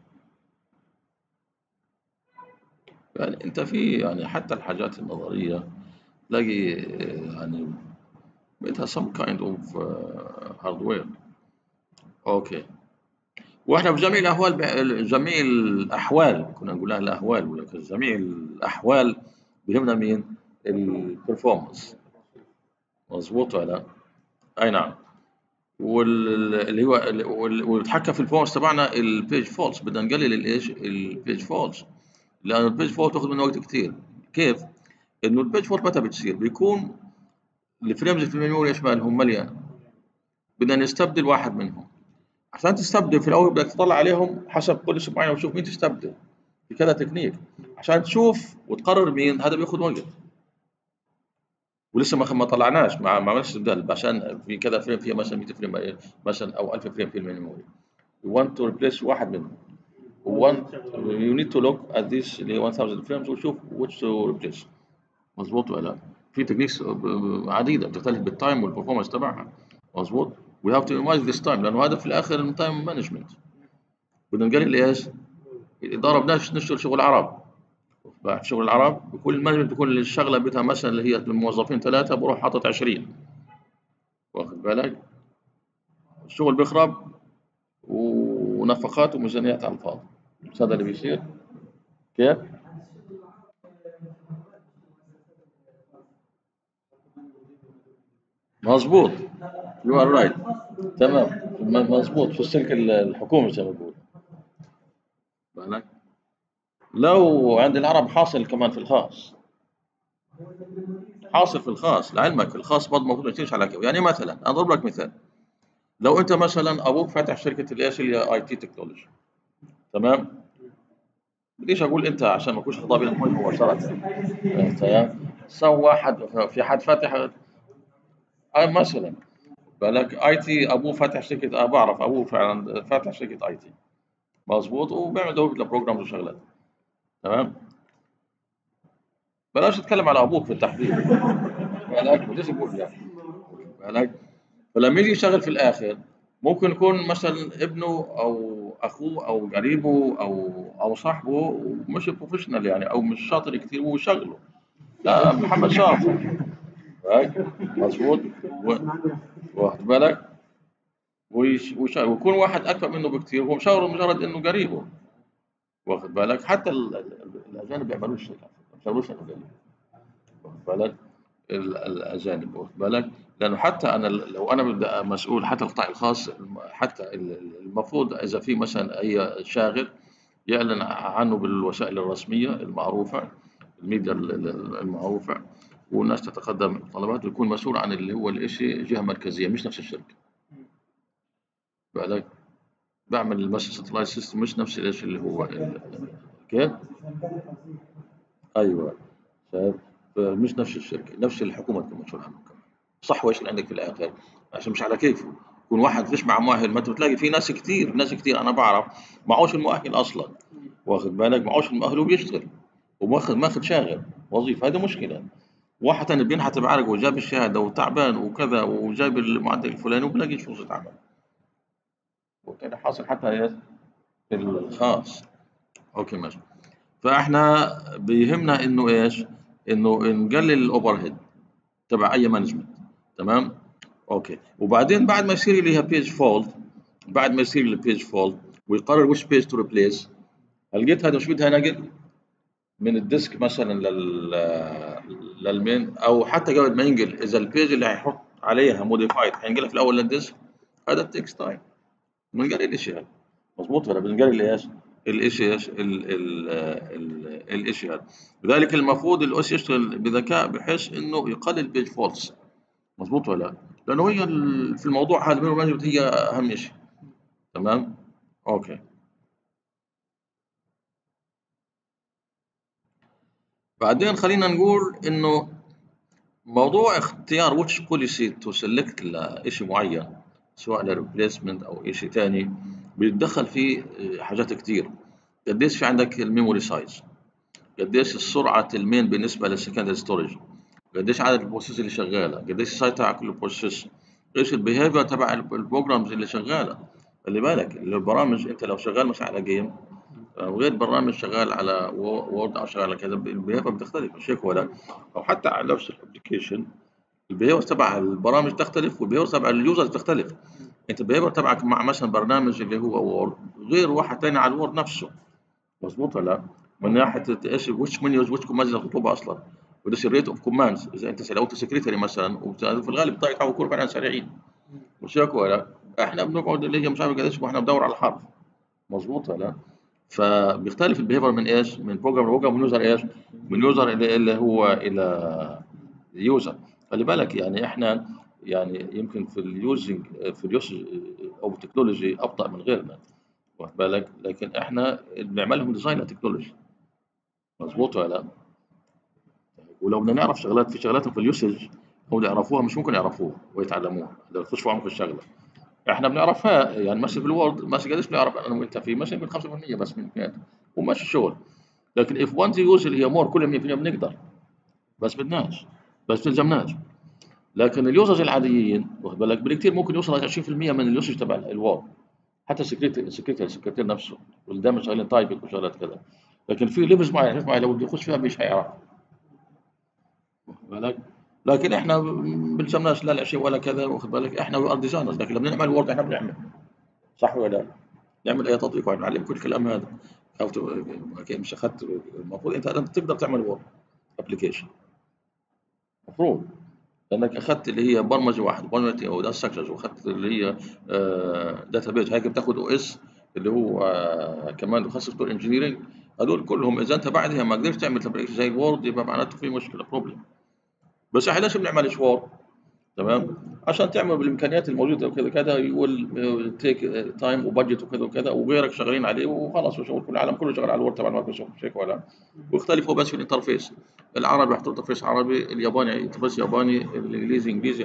يعني انت في يعني حتى الحاجات النظريه تلاقي يعني بدها some kind of hardware. اوكي. واحنا في جميع الاحوال، جميع الاحوال كنا نقول لها الاهوال، ولكن جميع الاحوال بيهمنا مين؟ البرفورمانس. مظبوط ولا لا؟ اي نعم. واللي هو والتحكم في البرفورمانس تبعنا البيج فولز، بدنا نقلل الايش؟ البيج فولز، لان البيج فولز تاخذ منه وقت كثير. كيف؟ انه البيج فولز متى بتصير؟ بيكون الفريمز في الميموري ايش مالهم؟ مليان. بدنا نستبدل واحد منهم. عشان تستبدل في الاول بدك تطلع عليهم حسب بوليسي معين وتشوف مين تستبدل. في كذا تكنيك عشان تشوف وتقرر مين. هذا بياخذ وقت، ولسه ما طلعناش، ما عملناش استبدال، عشان في كذا فريم فيها مثلا 100 فريم مثلا او 1000 فريم في الميموري. You want to replace واحد منهم. you need to look at this اللي هي 1000 فريمز وشوف which to replace. مظبوط ولا لا؟ في تكنيكس عديده بتختلف بالتايم والبرفورمانس تبعها. مظبوط. we have to minimize this time، لانه هذا في الاخر التايم مانجمنت. بدنا نقلل ايش؟ الاداره بدناش نشتغل شغل عرب. بعد شغل العرب بكل المانجمنت، بكل الشغله بدها مثلا اللي هي الموظفين 3 بروح حاطط 20. واخد بالك؟ الشغل بيخرب ونفقات وميزانيات على الفاضي. مش هذا اللي بيصير؟ كيف؟ مظبوط. يو ار رايت. تمام. مظبوط، في السلك الحكومي زي ما بقول. بالك؟ لو عند العرب حاصل كمان في الخاص، حاصل في الخاص لعلمك. الخاص برضه المفروض ما يشتغلش على كده. يعني مثلا اضرب لك مثال، لو انت مثلا ابوك فاتح شركه الايش اللي هي اي تي تكنولوجي، تمام؟ بديش اقول انت عشان ما اكونش خطابي لك مباشره. تمام. سوى واحد، في حد فاتح مثلا بالك اي تي، ابوه فاتح شركه، بعرف ابوه فعلا فاتح شركه اي تي. مظبوط. وبيعمل دوبل بروجرامز وشغلات. تمام. بلاش نتكلم على ابوك في التحديد. بالك بديش اقول يعني. بالك. فلما يجي يشتغل في الاخر ممكن يكون مثلا ابنه او اخوه او قريبه او صاحبه مش بروفيشنال يعني، او مش شاطر كثير ويشغله. لا، محمد شاطر. بالك. مظبوط. واخد بالك. ويكون واحد اكفأ منه بكثير وهو مشاوره مجرد انه قريبه. واخد بالك. حتى الاجانب بيعملوا الشيء، ما بيشاوروش انه قريب. واخد بالك. الاجانب. واخد بالك. لانه حتى انا لو انا بدي مسؤول حتى القطاع الخاص، حتى المفروض اذا في مثلا اي شاغر يعلن عنه بالوسائل الرسميه المعروفه، الميديا المعروفه، والناس تتقدم طلبات، ويكون مسؤول عن اللي هو الشيء جهه مركزيه مش نفس الشركه. بالك. بعمل المسج سبلاي سيستم مش نفس الشيء اللي هو كيف؟ ايوه. شايف؟ مش نفس الشركه، نفس الحكومه تكون مسؤول عنه كمان. صح. وايش اللي عندك في الاخر؟ عشان مش على كيفه. يكون واحد فيش مع مؤهل، ما انت بتلاقي في ناس كتير، ناس كتير انا بعرف معوش المؤهل اصلا. واخد بالك. معوش المؤهل وبيشتغل ماخذ شاغر وظيفه. هذه مشكله. واحد تاني بينحت بعرق وجاب الشهاده وتعبان وكذا وجايب المعدل الفلاني وبلاقي فرصه عمل. وكده حاصل حتى في الخاص. اوكي ماشي. فاحنا بيهمنا انه ايش؟ انه نقلل الاوفر هيد تبع اي مانجمنت. تمام. اوكي. وبعدين بعد ما يصير اللي هي بيج فولد، بعد ما يصير البيج فولد ويقرر وش بيج تو ريبليس، لقيت هذا مش بدها نقل من الديسك مثلا للمين، او حتى قبل ما ينقل اذا البيج اللي هيحط عليها موديفايد هينقلها في الاول للديسك، هذا تكس تايم. بنقري الاشي هذا مضبوط ولا بنقري ايش؟ الاشي ايش؟ الاشي هذا. لذلك المفروض الاس يشتغل بذكاء بحيث انه يقلل بيج فولتس مضبوط ولا لا؟ لانه هي في الموضوع هذا المانجمنت هي اهم شيء. تمام؟ اوكي. بعدين خلينا نقول انه موضوع اختيار which policy to select لشيء معين سواء للريبليسمنت او شيء ثاني بيتدخل فيه حاجات كتير. قديش في عندك الميموري سايز، قديش السرعه المين بالنسبه للسكندري ستورج، قديش عدد البروسيس اللي شغاله، قديش السيطره على كل بروسيس، ايش البيهيفير تبع البروجرامز اللي شغاله. خلي بالك البرامج انت لو شغال مثلا على جيم وغير برنامج شغال على وورد او شغال على كذا البيهيفير بتختلف مش هيك ولا؟ او حتى على نفس الابلكيشن البيهيفير تبع البرامج تختلف والبيهيفر تبع اليوزر تختلف. انت البيهيفر تبعك مع مثلا برنامج اللي هو وورد غير واحد تاني على الوورد نفسه مظبوط ولا لا؟ من ناحيه ايش وش منيوز وش كوماندز اللي تطلبها اصلا وديش الريت اوف كوماندز. اذا انت سالت سكرتري مثلا وفي الغالب بتاعك كله فعلا سريعين مش هيك ولا؟ احنا بنقعد اللي هي مش عارف قديش واحنا بدور على الحرف مظبوط ولا؟ فبيختلف البيهيفر من ايش؟ من بروجرام لبروجرام من يوزر ايش؟ من يوزر اللي هو الى يوزر. خلي بالك يعني احنا يعني يمكن في اليوزنج في اليوز او التكنولوجي ابطا من غيرنا واخد بالك، لكن احنا بنعمل لهم ديزاين للتكنولوجي مظبوط ولا لا؟ ولو بدنا نعرف شغلات في شغلات في اليوسج هم يعرفوها مش ممكن يعرفوها ويتعلموها لو يخشوا في عمق الشغله. احنا بنعرفها يعني ماشي في الوورد ماشي قديش بنعرف انا وانت فيه ماشي يمكن 5% بس من الامكانيات وماشي الشغل. لكن اف وانت يوز اللي هي مور كل 100% بنقدر بس بدناش بس بتلزمناش. لكن اليوزرز العاديين واخد بالك بالكثير ممكن يوصل ل 20% من اليوسج تبع الوورد حتى السكرتير نفسه واللي دائما شغالين تايبنج وشغلات كذا. لكن في ليفلز معين لو بده يخش فيها مش هيعرف واخد بالك. لكن احنا بنلزمناش لا شيء ولا كذا واخد بالك احنا وي ار ديزاينرز لكن لما نعمل وورد احنا بنعمل صح ولا لا؟ نعمل اي تطبيق ونعلم كل الكلام هذا او مش اخذت المفروض انت تقدر تعمل وورد ابلكيشن المفروض لانك اخذت اللي هي برمجه واحده برمجه او داتا ستراكشرز واخذت اللي هي داتا بيز هيك بتاخذ او اس اللي هو كمان متخصص في انجينيرنج. هذول كلهم اذا انت بعدها ما قدرت تعمل ابلكيشن زي الوورد يبقى معناته في مشكله بروبلم. بس احنا ليش بنعمل وورد؟ تمام عشان تعمل بالامكانيات الموجوده وكذا كذا يقول تيك تايم وبادجت وكذا وكذا وغيرك شغالين عليه وخلاص وشغل كل العالم كله شغال على الوورد تبع مايكروسوفت مش هيك ولا؟ ويختلفوا بس في الانترفيس العربي يحطوا انترفيس عربي الياباني انترفيس ياباني الانجليزي انجليزي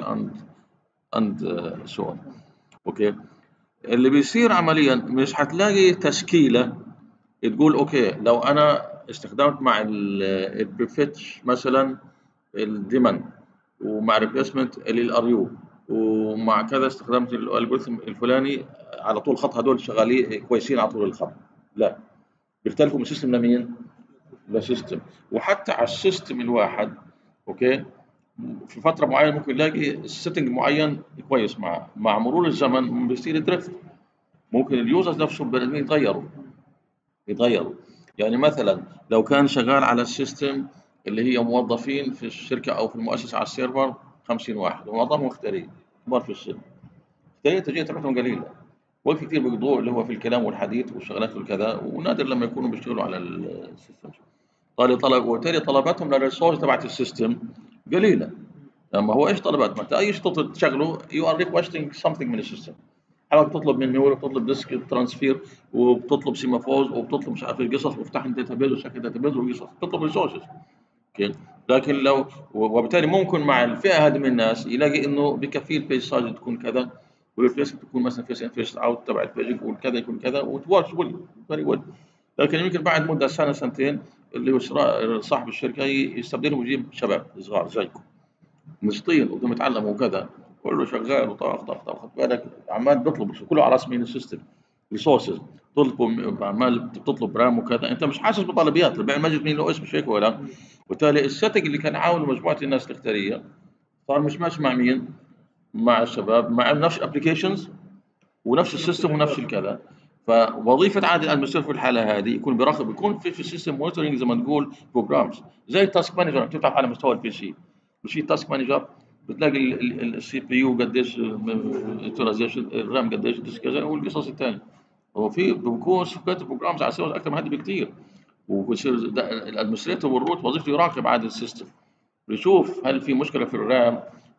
اند سو اون. اوكي اللي بيصير عمليا مش هتلاقي تشكيله تقول اوكي لو انا استخدمت مع البريفيتش مثلا الديمن ومع ريبليسمنت الار يو ومع كذا استخدمت الالجوريثم الفلاني على طول الخط هدول شغالين كويسين على طول الخط. لا بيختلفوا من سيستم لمين؟ لسيستم. وحتى على السيستم الواحد اوكي في فتره معينه ممكن نلاقي سيتنج معين كويس مع مرور الزمن بيصير دريفت ممكن اليوزرز نفسهم بنادمين يتغيروا. يعني مثلا لو كان شغال على السيستم اللي هي موظفين في الشركه او في المؤسسه على السيرفر 50 واحد ومعظمهم مختارين كبار في السن الترقية التجارية تبعتهم قليله وقت كثير بيقضوه اللي هو في الكلام والحديث والشغلات والكذا ونادر لما يكونوا بيشتغلوا على السيستم. وبالتالي طلباتهم للريسورس تبعت السيستم قليله. اما هو ايش طلبات؟ ما انت اي شيء تشغله يو ار ريكوستنج سمثينج من السيستم. حابب تطلب من ميموري بتطلب ديسك ترانسفير وبتطلب سيمافورز وبتطلب مش عارف القصص وافتح الداتا بيز وشكل داتا بيز وقصص بتطلب ريسورسز. اوكي لكن لو وبالتالي ممكن مع الفئه هذه من الناس يلاقي انه بكفي البيج سايز تكون كذا والريفلكس تكون مثلا فيس ان فيس اوت تبع البيج وكذا يكون كذا وتورك ويل فيري ويل. لكن يمكن بعد مده سنه سنتين اللي هو صاحب الشركه يستبدلهم ويجيب شباب صغار زيكم نشطين وبدهم يتعلموا وكذا كله شغال وطخ طخ طخ خد بالك عمال بيطلب كله على راس مين السيستم ريسورسز تطلبوا عمال بتطلب رام وكذا انت مش حاسس بطلبيات البيع المجلس مين له اسم مش هيك ولا؟ وبالتالي السيتنج اللي كان عاونه مجموعه الناس الاختياريه صار مش ماشي مع مين؟ مع الشباب مع نفس الابلكيشنز ونفس السيستم ونفس الكذا. فوظيفه عادل المسؤول في الحاله هذه يكون بيراقب يكون في السيستم مونيتورنج زي ما تقول بروجرامز زي التاسك مانجر بتفتح على مستوى البي سي مش في تاسك مانجر بتلاقي السي بي يو قديش يوتيلايزيشن، الرام قديش، الديسك كذا، والقصص الثانيه. هو في بيكون كاتب بروجرامز على السيرفر اكثر من هذا بكثير. وبصير الادمنستريتور والروت وظيفته يراقب عادة السيستم، بيشوف هل في مشكله في الرام،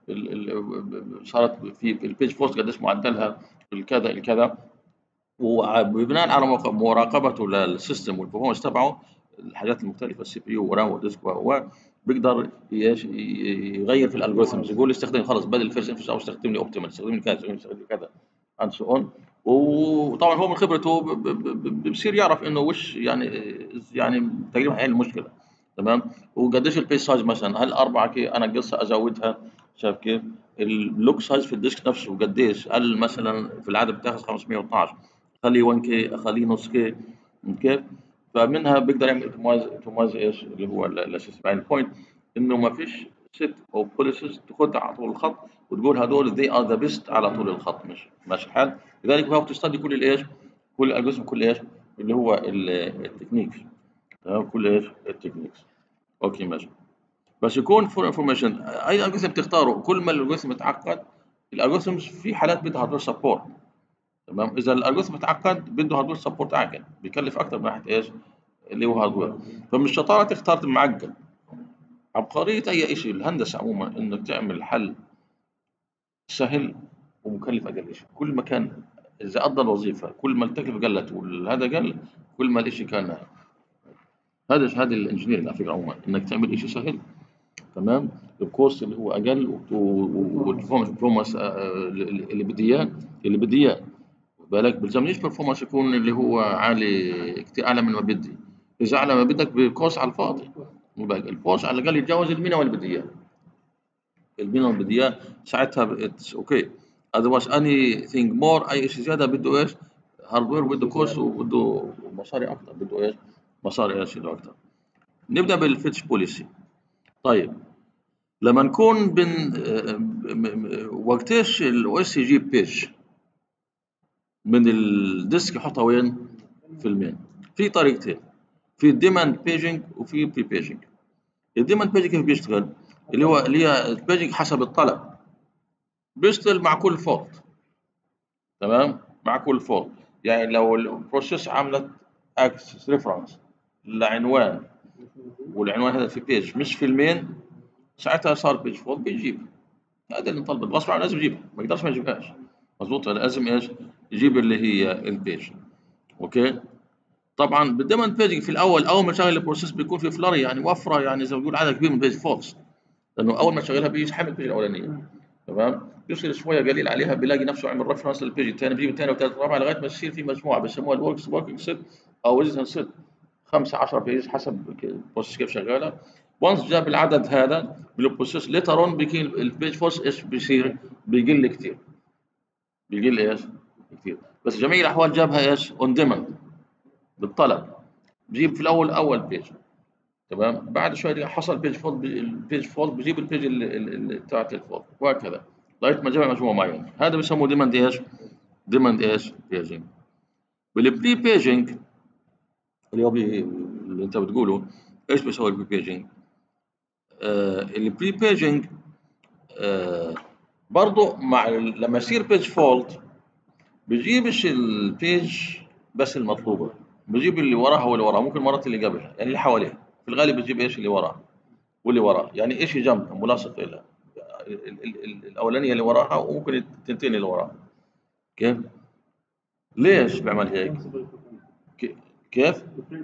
صارت في البيج فورس قديش معدلها، الكذا الكذا. وبناء على مراقبته للسيستم والبرفورمانس تبعه، الحاجات المختلفه، السي بي يو ورام وديسك، بيقدر يغير في الالجوريثمز، يقول استخدم خلص بدل الفيرست انفس او استخدم لي اوبتيمال، استخدم لي كذا، استخدم لي كذا، اند سو اون. وطبعا هو من خبرته بصير يعرف انه وش يعني تقريبا هي المشكله. تمام. وقديش البيج سايز مثلا، هل 4 كي انا قصه ازودها، شايف كيف؟ اللوك سايز في الديسك نفسه قديش، هل مثلا في العاده بتاخذ 512، اخليه 1 كي، اخليه نص كي، كيف؟ فمنها بيقدر يعمل توماز ايش اللي هو الاساس يعني البوينت، انه ما فيش ست او بوليسز تاخدها على طول الخط وتقول هذول ذي ار ذا بيست على طول الخط، مش ماشي الحال. لذلك هو بتستدي كل الايش، كل الجزء، كل ايش اللي هو التكنيكس. تمام، كل ايش التكنيكس. اوكي ماشي. بس يكون فور انفورميشن، اي الجوريثم بتختاره كل ما الالجوريثم متعقد، الالجوريثمز في حالات بدها هاردوير سبورت. تمام. اذا الالجوريثم متعقد بده هاردوير سبورت عاقل، بيكلف اكثر من ناحيه ايش اللي هو هاردوير. فمش شطاره تختار المعقد. عبقريه اي شيء، الهندسه عموما، انك تعمل حل سهل ومكلف اقل شيء. كل ما كان اذا ادى الوظيفه، كل ما التكلفه قلت وهذا قل، كل ما الشيء كان. هذا الانجينير على فكره عموما، انك تعمل شيء سهل. تمام. الكوست اللي هو اقل، والبرفورمانس اللي بدي اياه، اللي بدي اياه. بالك بلزمنيش برفورمانس يكون اللي هو عالي كتير، اعلى من ما بدي. اذا اعلى ما بدك بكوست على الفاضي. بالك الكوست على الاقل يتجاوز المينيمم اللي بدي اياه. المينيمم اللي بدي اياه ساعتها اتس اوكي. اذروايز اني ثينج مور، اي شيء زياده بده ايش؟ هاردوير، بده كوست، وبده مصاري اكثر، بده ايش؟ مصاري ايش اكثر. نبدا بالفيتش بوليسي. طيب، لما نكون وقتاش الاو اس يجيب بيج من الديسك يحطها وين؟ في المين. في طريقتين، في الديماند بيجنج وفي بري بيجنج. الديماند بيجنج كيف بيشتغل؟ اللي هي البيجنج حسب الطلب، بيشتغل مع كل فولت. تمام، مع كل فولت. يعني لو البروسيس عملت اكسس ريفرنس لعنوان، والعنوان هذا في بيج مش في المين، ساعتها صار بيج فولت بيجيب. هذا اللي نطلبه غصب عنه، لازم يجيبها، ما يقدرش ما يجيبهاش. مظبوط، لازم ايش؟ يجيب اللي هي البيج. اوكي. طبعا بالديماند بيجنج في الاول، اول ما شغل البروسيس بيكون في فلاري، يعني وفره، يعني زي ما بيقول عدد كبير من البيج فولتس، لانه اول ما شغلها بيجي حامل البيج الاولانيه. تمام. بيصير شويه قليل عليها، بيلاقي نفسه عمل ريفرنس للبيج الثاني، بيجيب الثاني والثالث والرابع لغايه ما يصير في مجموعه بيسموها الوركينج سيت او ريزيستنس سيت، 5 10 بيج حسب البروسيس كيف شغاله. وانس جاب العدد هذا بالبروسيس، ليتر اون بيكون البيج فورس ايش بيصير؟ بيقل كثير. بيقل ايش؟ كثير. بس جميع الاحوال جابها ايش؟ اون ديماند، بالطلب. بجيب في الاول اول بيج. تمام. بعد شوي حصل بيج فولد، البيج فولد بجيب البيج اللي بتاعت الفولد، وهكذا لغايه ما جمع مجموعه معينه. هذا بسموه ديماند ايش؟ ديماند ايش؟ بيجنج. بالبري بيجنج اللي هو اللي انت بتقوله، ايش بيسوي البري بيجنج؟ البري بيجنج برضه مع لما يصير بيج فولد، بيجيبش البيج بس المطلوبه، بيجيب اللي وراها واللي وراها، ممكن مرات اللي قبلها، يعني اللي حواليها. في الغالب بيجيب ايش؟ اللي وراها واللي وراه، يعني ايش جنبها ملاصق لها، الاولانيه اللي وراها، وممكن التنتين اللي وراها. كيف؟ ليش بيعمل هيك؟ كيف؟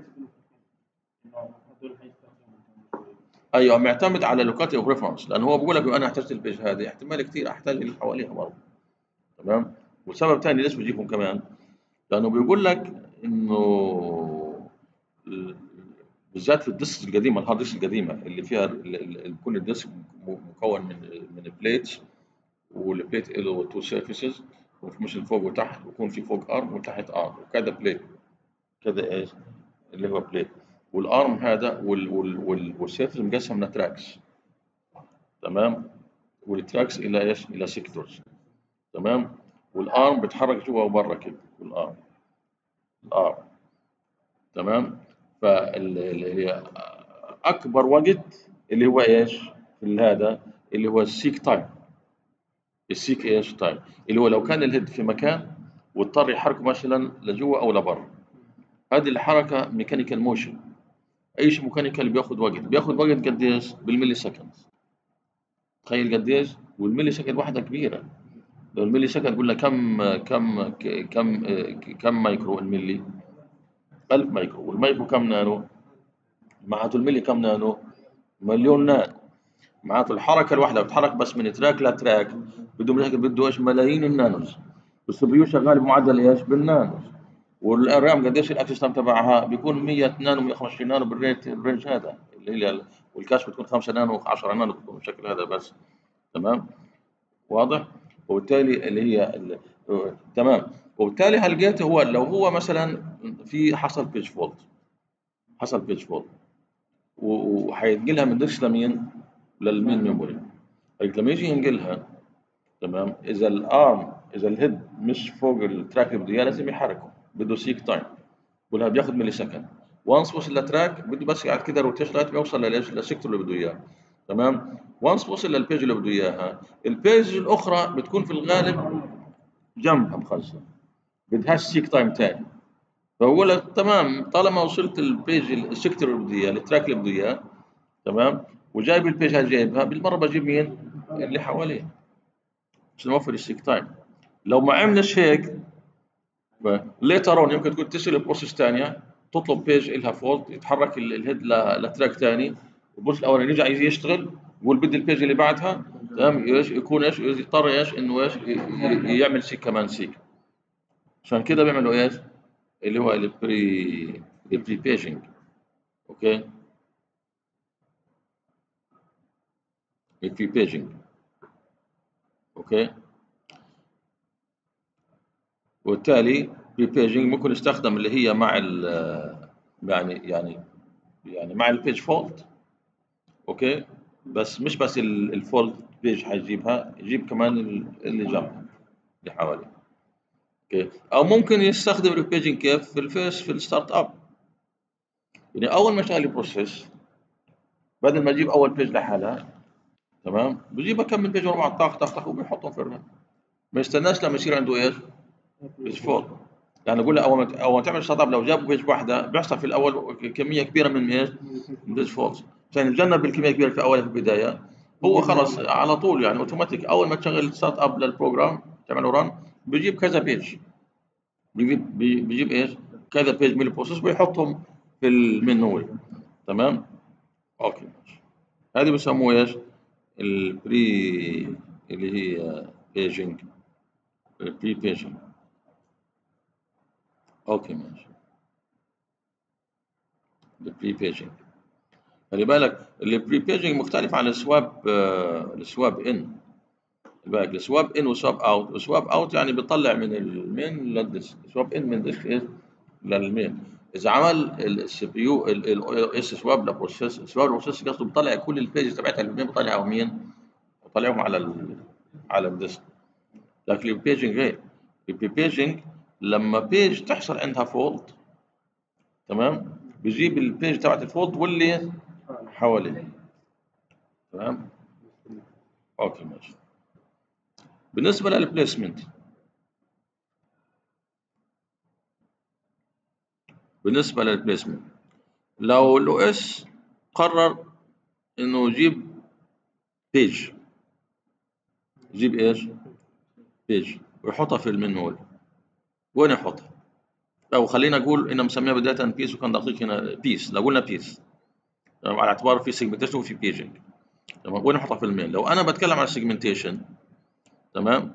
ايوه، معتمد على لوكاتي اوف ريفرنس، لان هو بيقول لك انا احتجت البيج هذه، احتمال كثير احتاج اللي حواليها برضه. تمام. وسبب ثاني ليش بجيبهم كمان، لانه بيقول لك انه بالذات في الديسك القديمه، الهارد ديسك القديمه اللي فيها بيكون الديسك مكون من بليتس، والبليت له تو سيرفيسز، مش فوق وتحت، ويكون في فوق ارم وتحت ارم، وكذا بليت، كذا ايش اللي هو بليت. والارم هذا والسيرفيس مقسم لتراكس. تمام. والتراكس الى ايش؟ الى سيكتورز. تمام. والارم بيتحرك جوا وبرا كده، الارم. تمام. فاللي هي اكبر وقت اللي هو ايش؟ في هذا اللي هو السيك تايم. السيك ايش تايم اللي هو لو كان الهيد في مكان واضطر يحركه مثلا لجوا او لبرا، هذه الحركه ميكانيكال موشن. اي شيء ميكانيكال بياخد وقت قديش؟ بالملي سكند. تخيل قديش، والملي سكند واحده كبيره. لو الملي سكند قلنا كم مايكرو الملي؟ 1000 مايكرو، والمايكرو كم نانو؟ معناته الملي كم نانو؟ مليون نانو. معناته الحركه الواحده بتتحرك بس من تراك لتراك بده ايش؟ ملايين النانوز. والسي بي يو شغال بمعدل ايش؟ بالنانوز. والرام قديش الاكسس تايم تبعها؟ بيكون 100 نانو 125 نانو الرينج هذا اللي هي والكاش بتكون 5 نانو 10 نانو بتكون بالشكل هذا بس. تمام، واضح؟ وبالتالي اللي هي تمام. وبالتالي هالجيت هو لو هو مثلا في حصل بيج فولت، حصل بيج فولت وهينقلها من ديسك لمين؟ للمين ميموري. لما يجي ينقلها، تمام، اذا الهيد مش فوق التراك اللي بده اياه لازم يحركه، بده سيك تايم، ولا بياخذ ملي سكند. وانس وصل للتراك بده بس يقعد كده روتيشن لغايه ما يوصل للسيكتور اللي بده اياه. تمام، وانس وصل للبيج اللي بده اياها، البيج الاخرى بتكون في الغالب جنبها مخزن، بدهاش سيك تايم ثاني. فهو لك تمام طالما وصلت البيج السيكتور اللي بده اياه، التراك اللي بده اياه، تمام، وجايب البيج هاي جايبها، بالمره بجيب مين؟ اللي حواليه عشان نوفر السيك تايم. لو ما عملش هيك ليتر اون يمكن تكون تتصل ببروسيس ثانيه تطلب بيج لها فولت، يتحرك الهيد لتراك ثاني، والبروسيس الاولاني يرجع يجي يشتغل يقول بدي البيج اللي بعدها، تمام، ايش يكون ايش يضطر ايش انه ايش يعمل سيك كمان سيك. عشان كده بيعملوا ايش؟ اللي هو البري بيجنج. اوكي، البري بيجنج. اوكي، وبالتالي بري بيجنج ممكن يستخدم اللي هي مع ال يعني مع البيج فولت. اوكي، بس مش بس الفولت بيج حيجيبها، يجيب كمان اللي جنبها اللي حواليه. اوكي، او ممكن يستخدم البيجنج كيف؟ في الستارت اب. يعني اول ما يشتغل البروسيس بدل ما يجيب اول بيج لحالها، تمام، بجيبها كم من بيج ورا بعض طخ طخ طخ وبيحطهم في الرام. ما يستناش لما يصير عنده ايش؟ بيج فولت. يعني اقول له اول ما تعمل ستارت اب لو جاب بيج واحده بيحصل في الاول كميه كبيره من ايش؟ من بيج فولت. عشان يتجنب الكميه الكبيره في اول في البدايه، هو خلص على طول يعني اوتوماتيك اول ما تشغل ستارت اب للبروجرام تعمله ران بيجيب كذا بيج، بيجيب ايش؟ كذا بيج من البروسيس بيحطهم في المنيو. تمام، اوكي ماشي. هذه بسموه ايش؟ البري اللي هي بيجنج، البري بيجنج. اوكي ماشي، البري بيجنج. خلي بالك البري بيجنج مختلف عن السواب ان. خلي بالك السواب ان وسواب اوت. السواب اوت يعني بيطلع من المين للديسك، سواب ان من ديسك ايش؟ للمين. اذا عمل السي بي يو اس سواب لبروسيس، سواب لبروسيس قصده بيطلع كل البيجز تبعتها المين، بيطلعهم مين؟ بيطلعهم على الديسك. لكن البيجنج غير. البيجنج لما بيج تحصل عندها فولت، تمام، بيجيب البيج تبعت الفولت واللي حواليه. تمام، اوكي ماشي. بالنسبه للبليسمنت، لو الاو اس قرر انه يجيب بيج، يجيب ايش؟ بيج ويحطها في المنيول، وين يحطها؟ او خلينا نقول انه مسميها بدايه بيس وكان دقيق هنا بيس، لو قلنا بيس تمام على اعتبار في سيجمنتيشن وفي بيجنج، تمام، وين نحطها في المين؟ لو انا بتكلم عن السيجمنتيشن، تمام،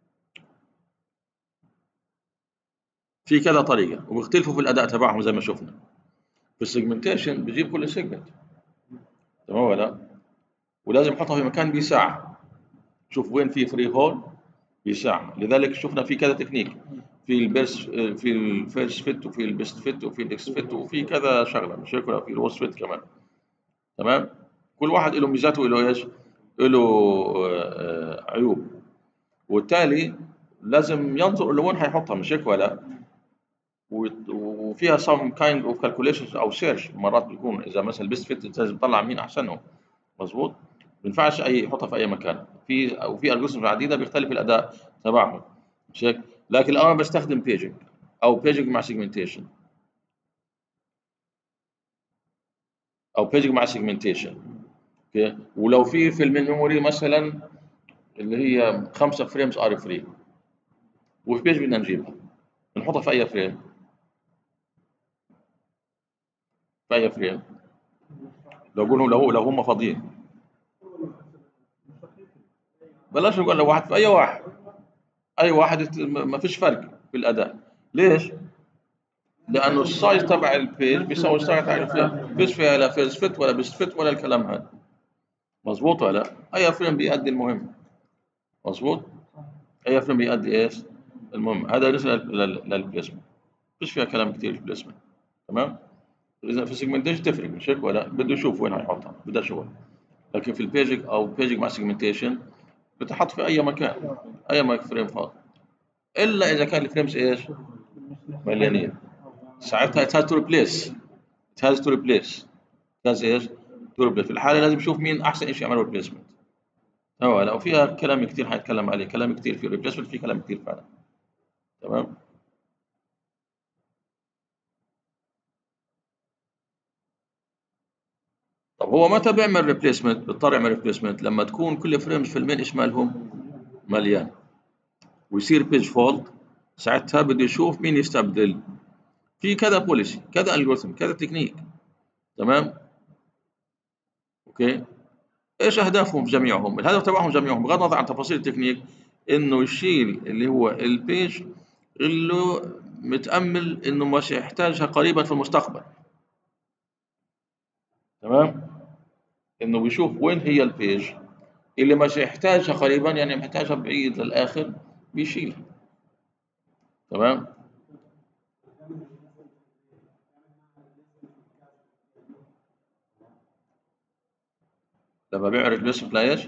في كذا طريقه وبيختلفوا في الاداء تبعهم زي ما شفنا. في السيجمنتيشن بجيب كل سيجمنت، تمام ولا؟ ولازم احطها في مكان بيساع، شوف وين في فري هول بيساع. لذلك شفنا في كذا تكنيك، في الفيرست فيت وفي البيست فيت وفي الاكس فيت وفي كذا شغله، مش هيك ولا؟ في الوست فيت كمان. تمام، كل واحد له ميزاته وله ايش؟ له عيوب، وبالتالي لازم ينظر لوين هيحطها، مش هيك ولا؟ وفيها some kind of calculations او سيرش، مرات بيكون اذا مثلا البيست فيت لازم تطلع مين احسنهم، مظبوط. ينفعش يحطها في اي مكان. وفي الجوريثمز عديده بيختلف الاداء تبعهم، مش هيك؟ لكن الان بستخدم بيجنج او بيجنج مع سيجمنتيشن، او بيجنج مع سيجمنتيشن. اوكي، ولو في المين ميموري مثلا اللي هي 5 فريمز ار فري، وفي بيج بدنا نجيبها، بنحطها في اي فريم؟ في اي فريم؟ لو هم فاضيين، بلاش نقول لو واحد، في اي واحد، اي واحد ما فيش فرق في الاداء. ليش؟ لانه السايز تبع البيج بيساوي السايز تبع الفريم، فيش فيها لا فيز فيت ولا بيست فيت ولا الكلام هذا. مظبوط ولا لا؟ اي فريم بيأدي المهم. مظبوط. اي فريم بيأدي ايش المهم. هذا بالنسبه للبليسمنت، فيش فيها كلام كثير البليسمنت. تمام. اذا في سيجمنتيشن تفرق، مش هيك ولا؟ بده يشوف وين هيحطها، بدها شغل. لكن في البيجنج او بيجنج مع سيجمنتيشن بتحط في اي مكان، اي مكان فريم فاضي، الا اذا كان الفريمز ايش؟ مليانين. ساعتها it has to replace. it has to replace. لازم ايش؟ to replace. في الحاله لازم نشوف مين احسن شيء يعمل ريبليسمنت. تمام. لو فيها كلام كثير حنتكلم عليه، كلام كثير في ريبليسمنت، في كلام كثير فعلا. تمام. طب هو متى بيعمل ريبليسمنت؟ بيضطر يعمل ريبليسمنت لما تكون كل فريمز في المين ايش مالهم؟ مليان، ويصير بيج فولت. ساعتها بده يشوف مين يستبدل. في كذا بوليسي، كذا الجوريثم، كذا تكنيك. تمام. اوكي. ايش اهدافهم جميعهم؟ الهدف تبعهم جميعهم بغض النظر عن تفاصيل التكنيك، انه يشيل اللي هو البيج اللي متامل انه مش يحتاجها قريبا في المستقبل. تمام. انه بيشوف وين هي البيج اللي مش يحتاجها قريبا، يعني محتاجها بعيد للاخر، بيشيلها. تمام. لما بيعرف بيسمع ايش؟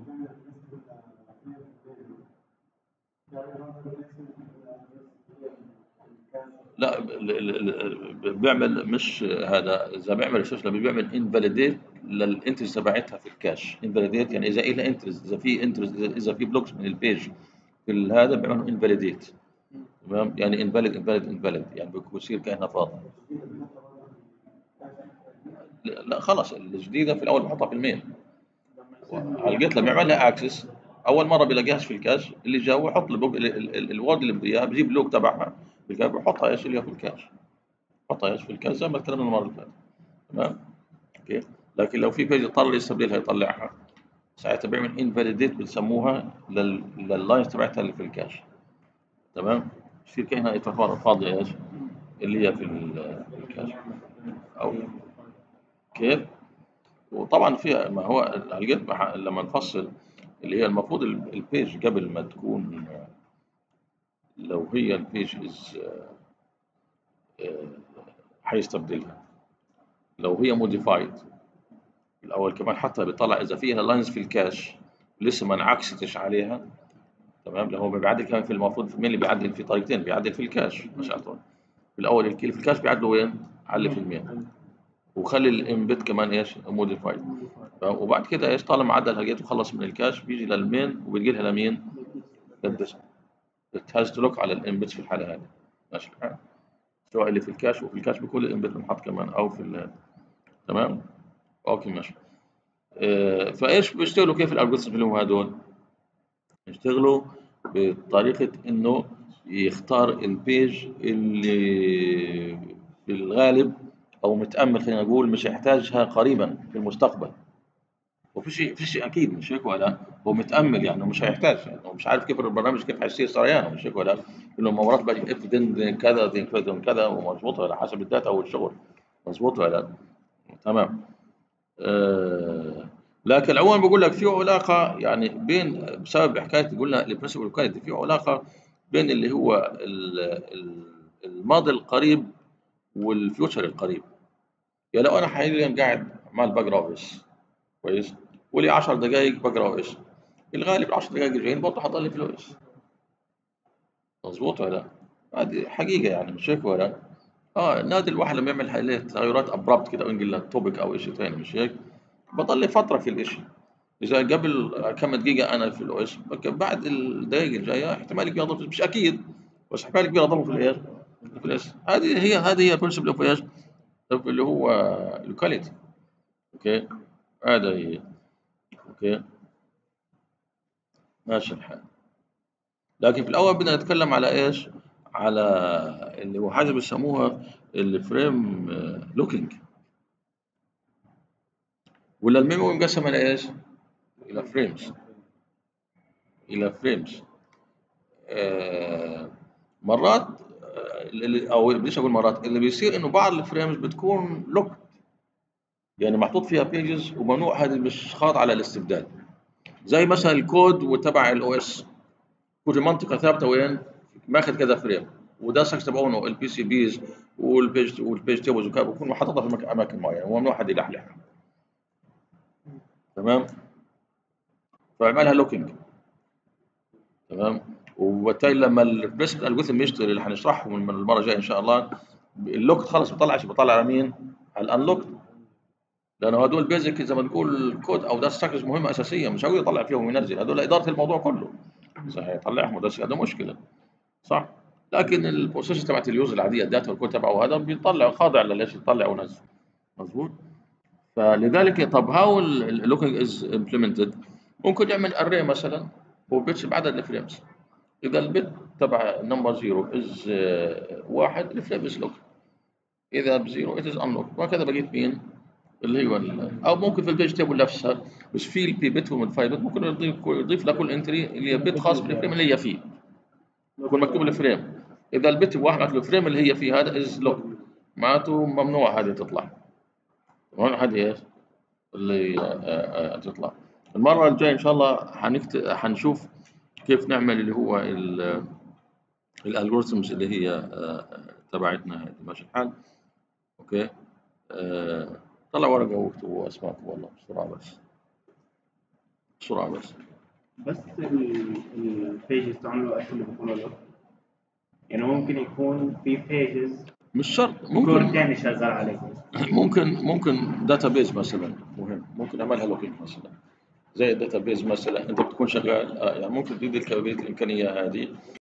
لا، بيعمل مش هذا. اذا بيعمل ريسيرش لما بيعمل انفاليديت للانترز تبعتها في الكاش. انفاليديت يعني اذا لها انترز، اذا في بلوكس من البيج في هذا بيعملوا انفاليديت. تمام. يعني انفاليد يعني بيصير كانها فاضي. لا خلص، الجديده في الاول بحطها في المين. الجيت لما بيعمل لها اكسس اول مره بيلاقيهاش في الكاش، اللي جاوا يحط الورد اللي بده اياها، بجيب اللوك تبعها بالكاش، بحطها ايش اللي هي في الكاش. بحطها ايش في الكاش زي ما تكلمنا المره اللي فاتت. تمام. اوكي. لكن لو في بيج اضطر يستبدلها يطلعها، ساعتها بيعمل انفاليديت بنسموها لللاينز تبعتها اللي في الكاش. تمام. بصير كانها فاضيه ايش اللي هي في الكاش. او كيف. وطبعا فيها ما هو الالجوريثم لما نفصل اللي هي المفروض البيج قبل ما تكون، لو هي البيج حيستبدلها. لو هي موديفايد الاول كمان حتى بيطلع اذا فيها لاينز في الكاش لسه ما انعكستش عليها. تمام. لو هو بيعدل كمان في المفروض في مين اللي بيعدل في طريقتين، بيعدل في الكاش مش عارف. في الاول الكيل في الكاش بيعدلوا وين؟ على في المين، وخلي الامبيد كمان ايش؟ موديفايد. وبعد كده ايش؟ طالما عدل لقيته خلص من الكاش بيجي للمين وبيجي لها لمين؟ للديسك. بتهاز تلوك على الامبيدز في الحاله هذه. ماشي الحال. سواء اللي في الكاش، وفي الكاش بيكون الامبيد بنحط كمان او في تمام. اوكي ماشي. فايش بيشتغلوا كيف الالجوريثم اللي هم هذول؟ يشتغلوا بطريقه انه يختار البيج اللي في الغالب او متامل، خلينا نقول مش يحتاجها قريبا في المستقبل. وفي شيء اكيد مش هيك ولا؟ هو متامل يعني مش هيحتاج، يعني هو مش عارف كيف البرنامج كيف هيصير سريانه، مش هيك ولا؟ انه مرات باجي اف دين كذا دين كذا دين كذا، ومظبوط على حسب الداتا والشغل. مظبوط ولا؟ تمام. آه. لكن عموما بقول لك في علاقه يعني بين، بسبب حكايه قلنا البرنسبل كواليتي، في علاقه بين اللي هو الماضي القريب والفيوتشر القريب. يعني لو انا حاليا قاعد عمال بقرا اوفيس كويس، ولي 10 دقائق بقرا اوفيس، الغالب ال 10 دقائق الجايين برضه حضل لي في الاوفيس. مظبوط ولا لا؟ هذه حقيقه يعني مش هيك ولا؟ نادي الواحد لما يعمل عليه تغيرات ابربت كده، او ينقل له توبك او شيء ثاني، مش هيك؟ بضل لي فتره في الاشي. اذا قبل كم دقيقه انا في الاو اس، بعد الدقائق الجايه احتمال كبير اضيف، مش اكيد بس احتمال كبير اضيفه في الايش، في الاس. هذه هي البرنسبل اوف ايش، اللي هو الكواليتي. اوكي، هذا هي. اوكي، ماشي الحال. لكن في الاول بدنا نتكلم على ايش، على اللي هو حاجه بيسموها الفريم لوكينج. ولا الميموري مقسمه لايش؟ الى فريمز، الى فريمز. مرات او بديش اقول مرات، اللي بيصير انه بعض الفريمز بتكون لوك، يعني محطوط فيها بيجز وممنوع، هذه مش خاضعه على الاستبدال. زي مثلا الكود وتبع الاو اس، كود منطقه ثابته وين ماخذ كذا فريم، وده سكس تبعونه البي سي بيز والبيج تيبلز وكذا، بكون محطوطه في اماكن معينه وممنوع حد يلحلحها. تمام، فعملها لوكينج. تمام. وبالتالي لما البريسبت الجوريثم يشتغل اللي هنشرحه من المره الجايه ان شاء الله، اللوكت خلص بيطلع على مين؟ على الانلوكت. لانه هدول بيزك زي ما تقول كود او داتا ستراكشرز مهمه اساسيه، مش هقول يطلع فيهم وينزل، هدول اداره الموضوع كله. صحيح، يطلعهم بس هذا مشكله، صح. لكن البروسيس تبعت اليوزر العاديه، الداتا والكود تبعه هذا بيطلع خاضع ليش يطلع ونزل. مظبوط. فلذلك طب هاو اللوكينج از امبلمنتد، ممكن يعمل اري مثلا وبيتش بعدد الفريمز. اذا البت تبع نمبر 0 از 1، الفريم از لوك. اذا بزيرو ات از انلوك، وهكذا بقيت مين اللي هو او ممكن في البيج تيبل نفسها، بس في البي بت والموديفاي بت ممكن يضيف لكل انتري اللي هي بت خاص بالفريم اللي هي فيه، يكون مكتوب الفريم. اذا البت بواحد مكتوب الفريم اللي هي فيه، هذا از لوك، معناته ممنوع هذه تطلع. هون هذه ايش اللي تطلع. المره الجايه ان شاء الله حنشوف كيف نعمل اللي هو الالجوريثمز اللي هي تبعتنا هذه. ماشي الحال. اوكي. طلع ورقه واكتبوا اسماءكم والله بسرعه، بس بسرعه بس. بس البيجز تبعون ايش اللي بيكونوا له؟ يعني ممكن يكون في بيجز مش شرط، يكون ممكن ثاني شغال عليه. ممكن داتابيز مثلا مهم، ممكن اعملها لوكينج مثلا. زي الداتابيز مثلا انت بتكون شغال يعني ممكن تدي الامكانيه هذه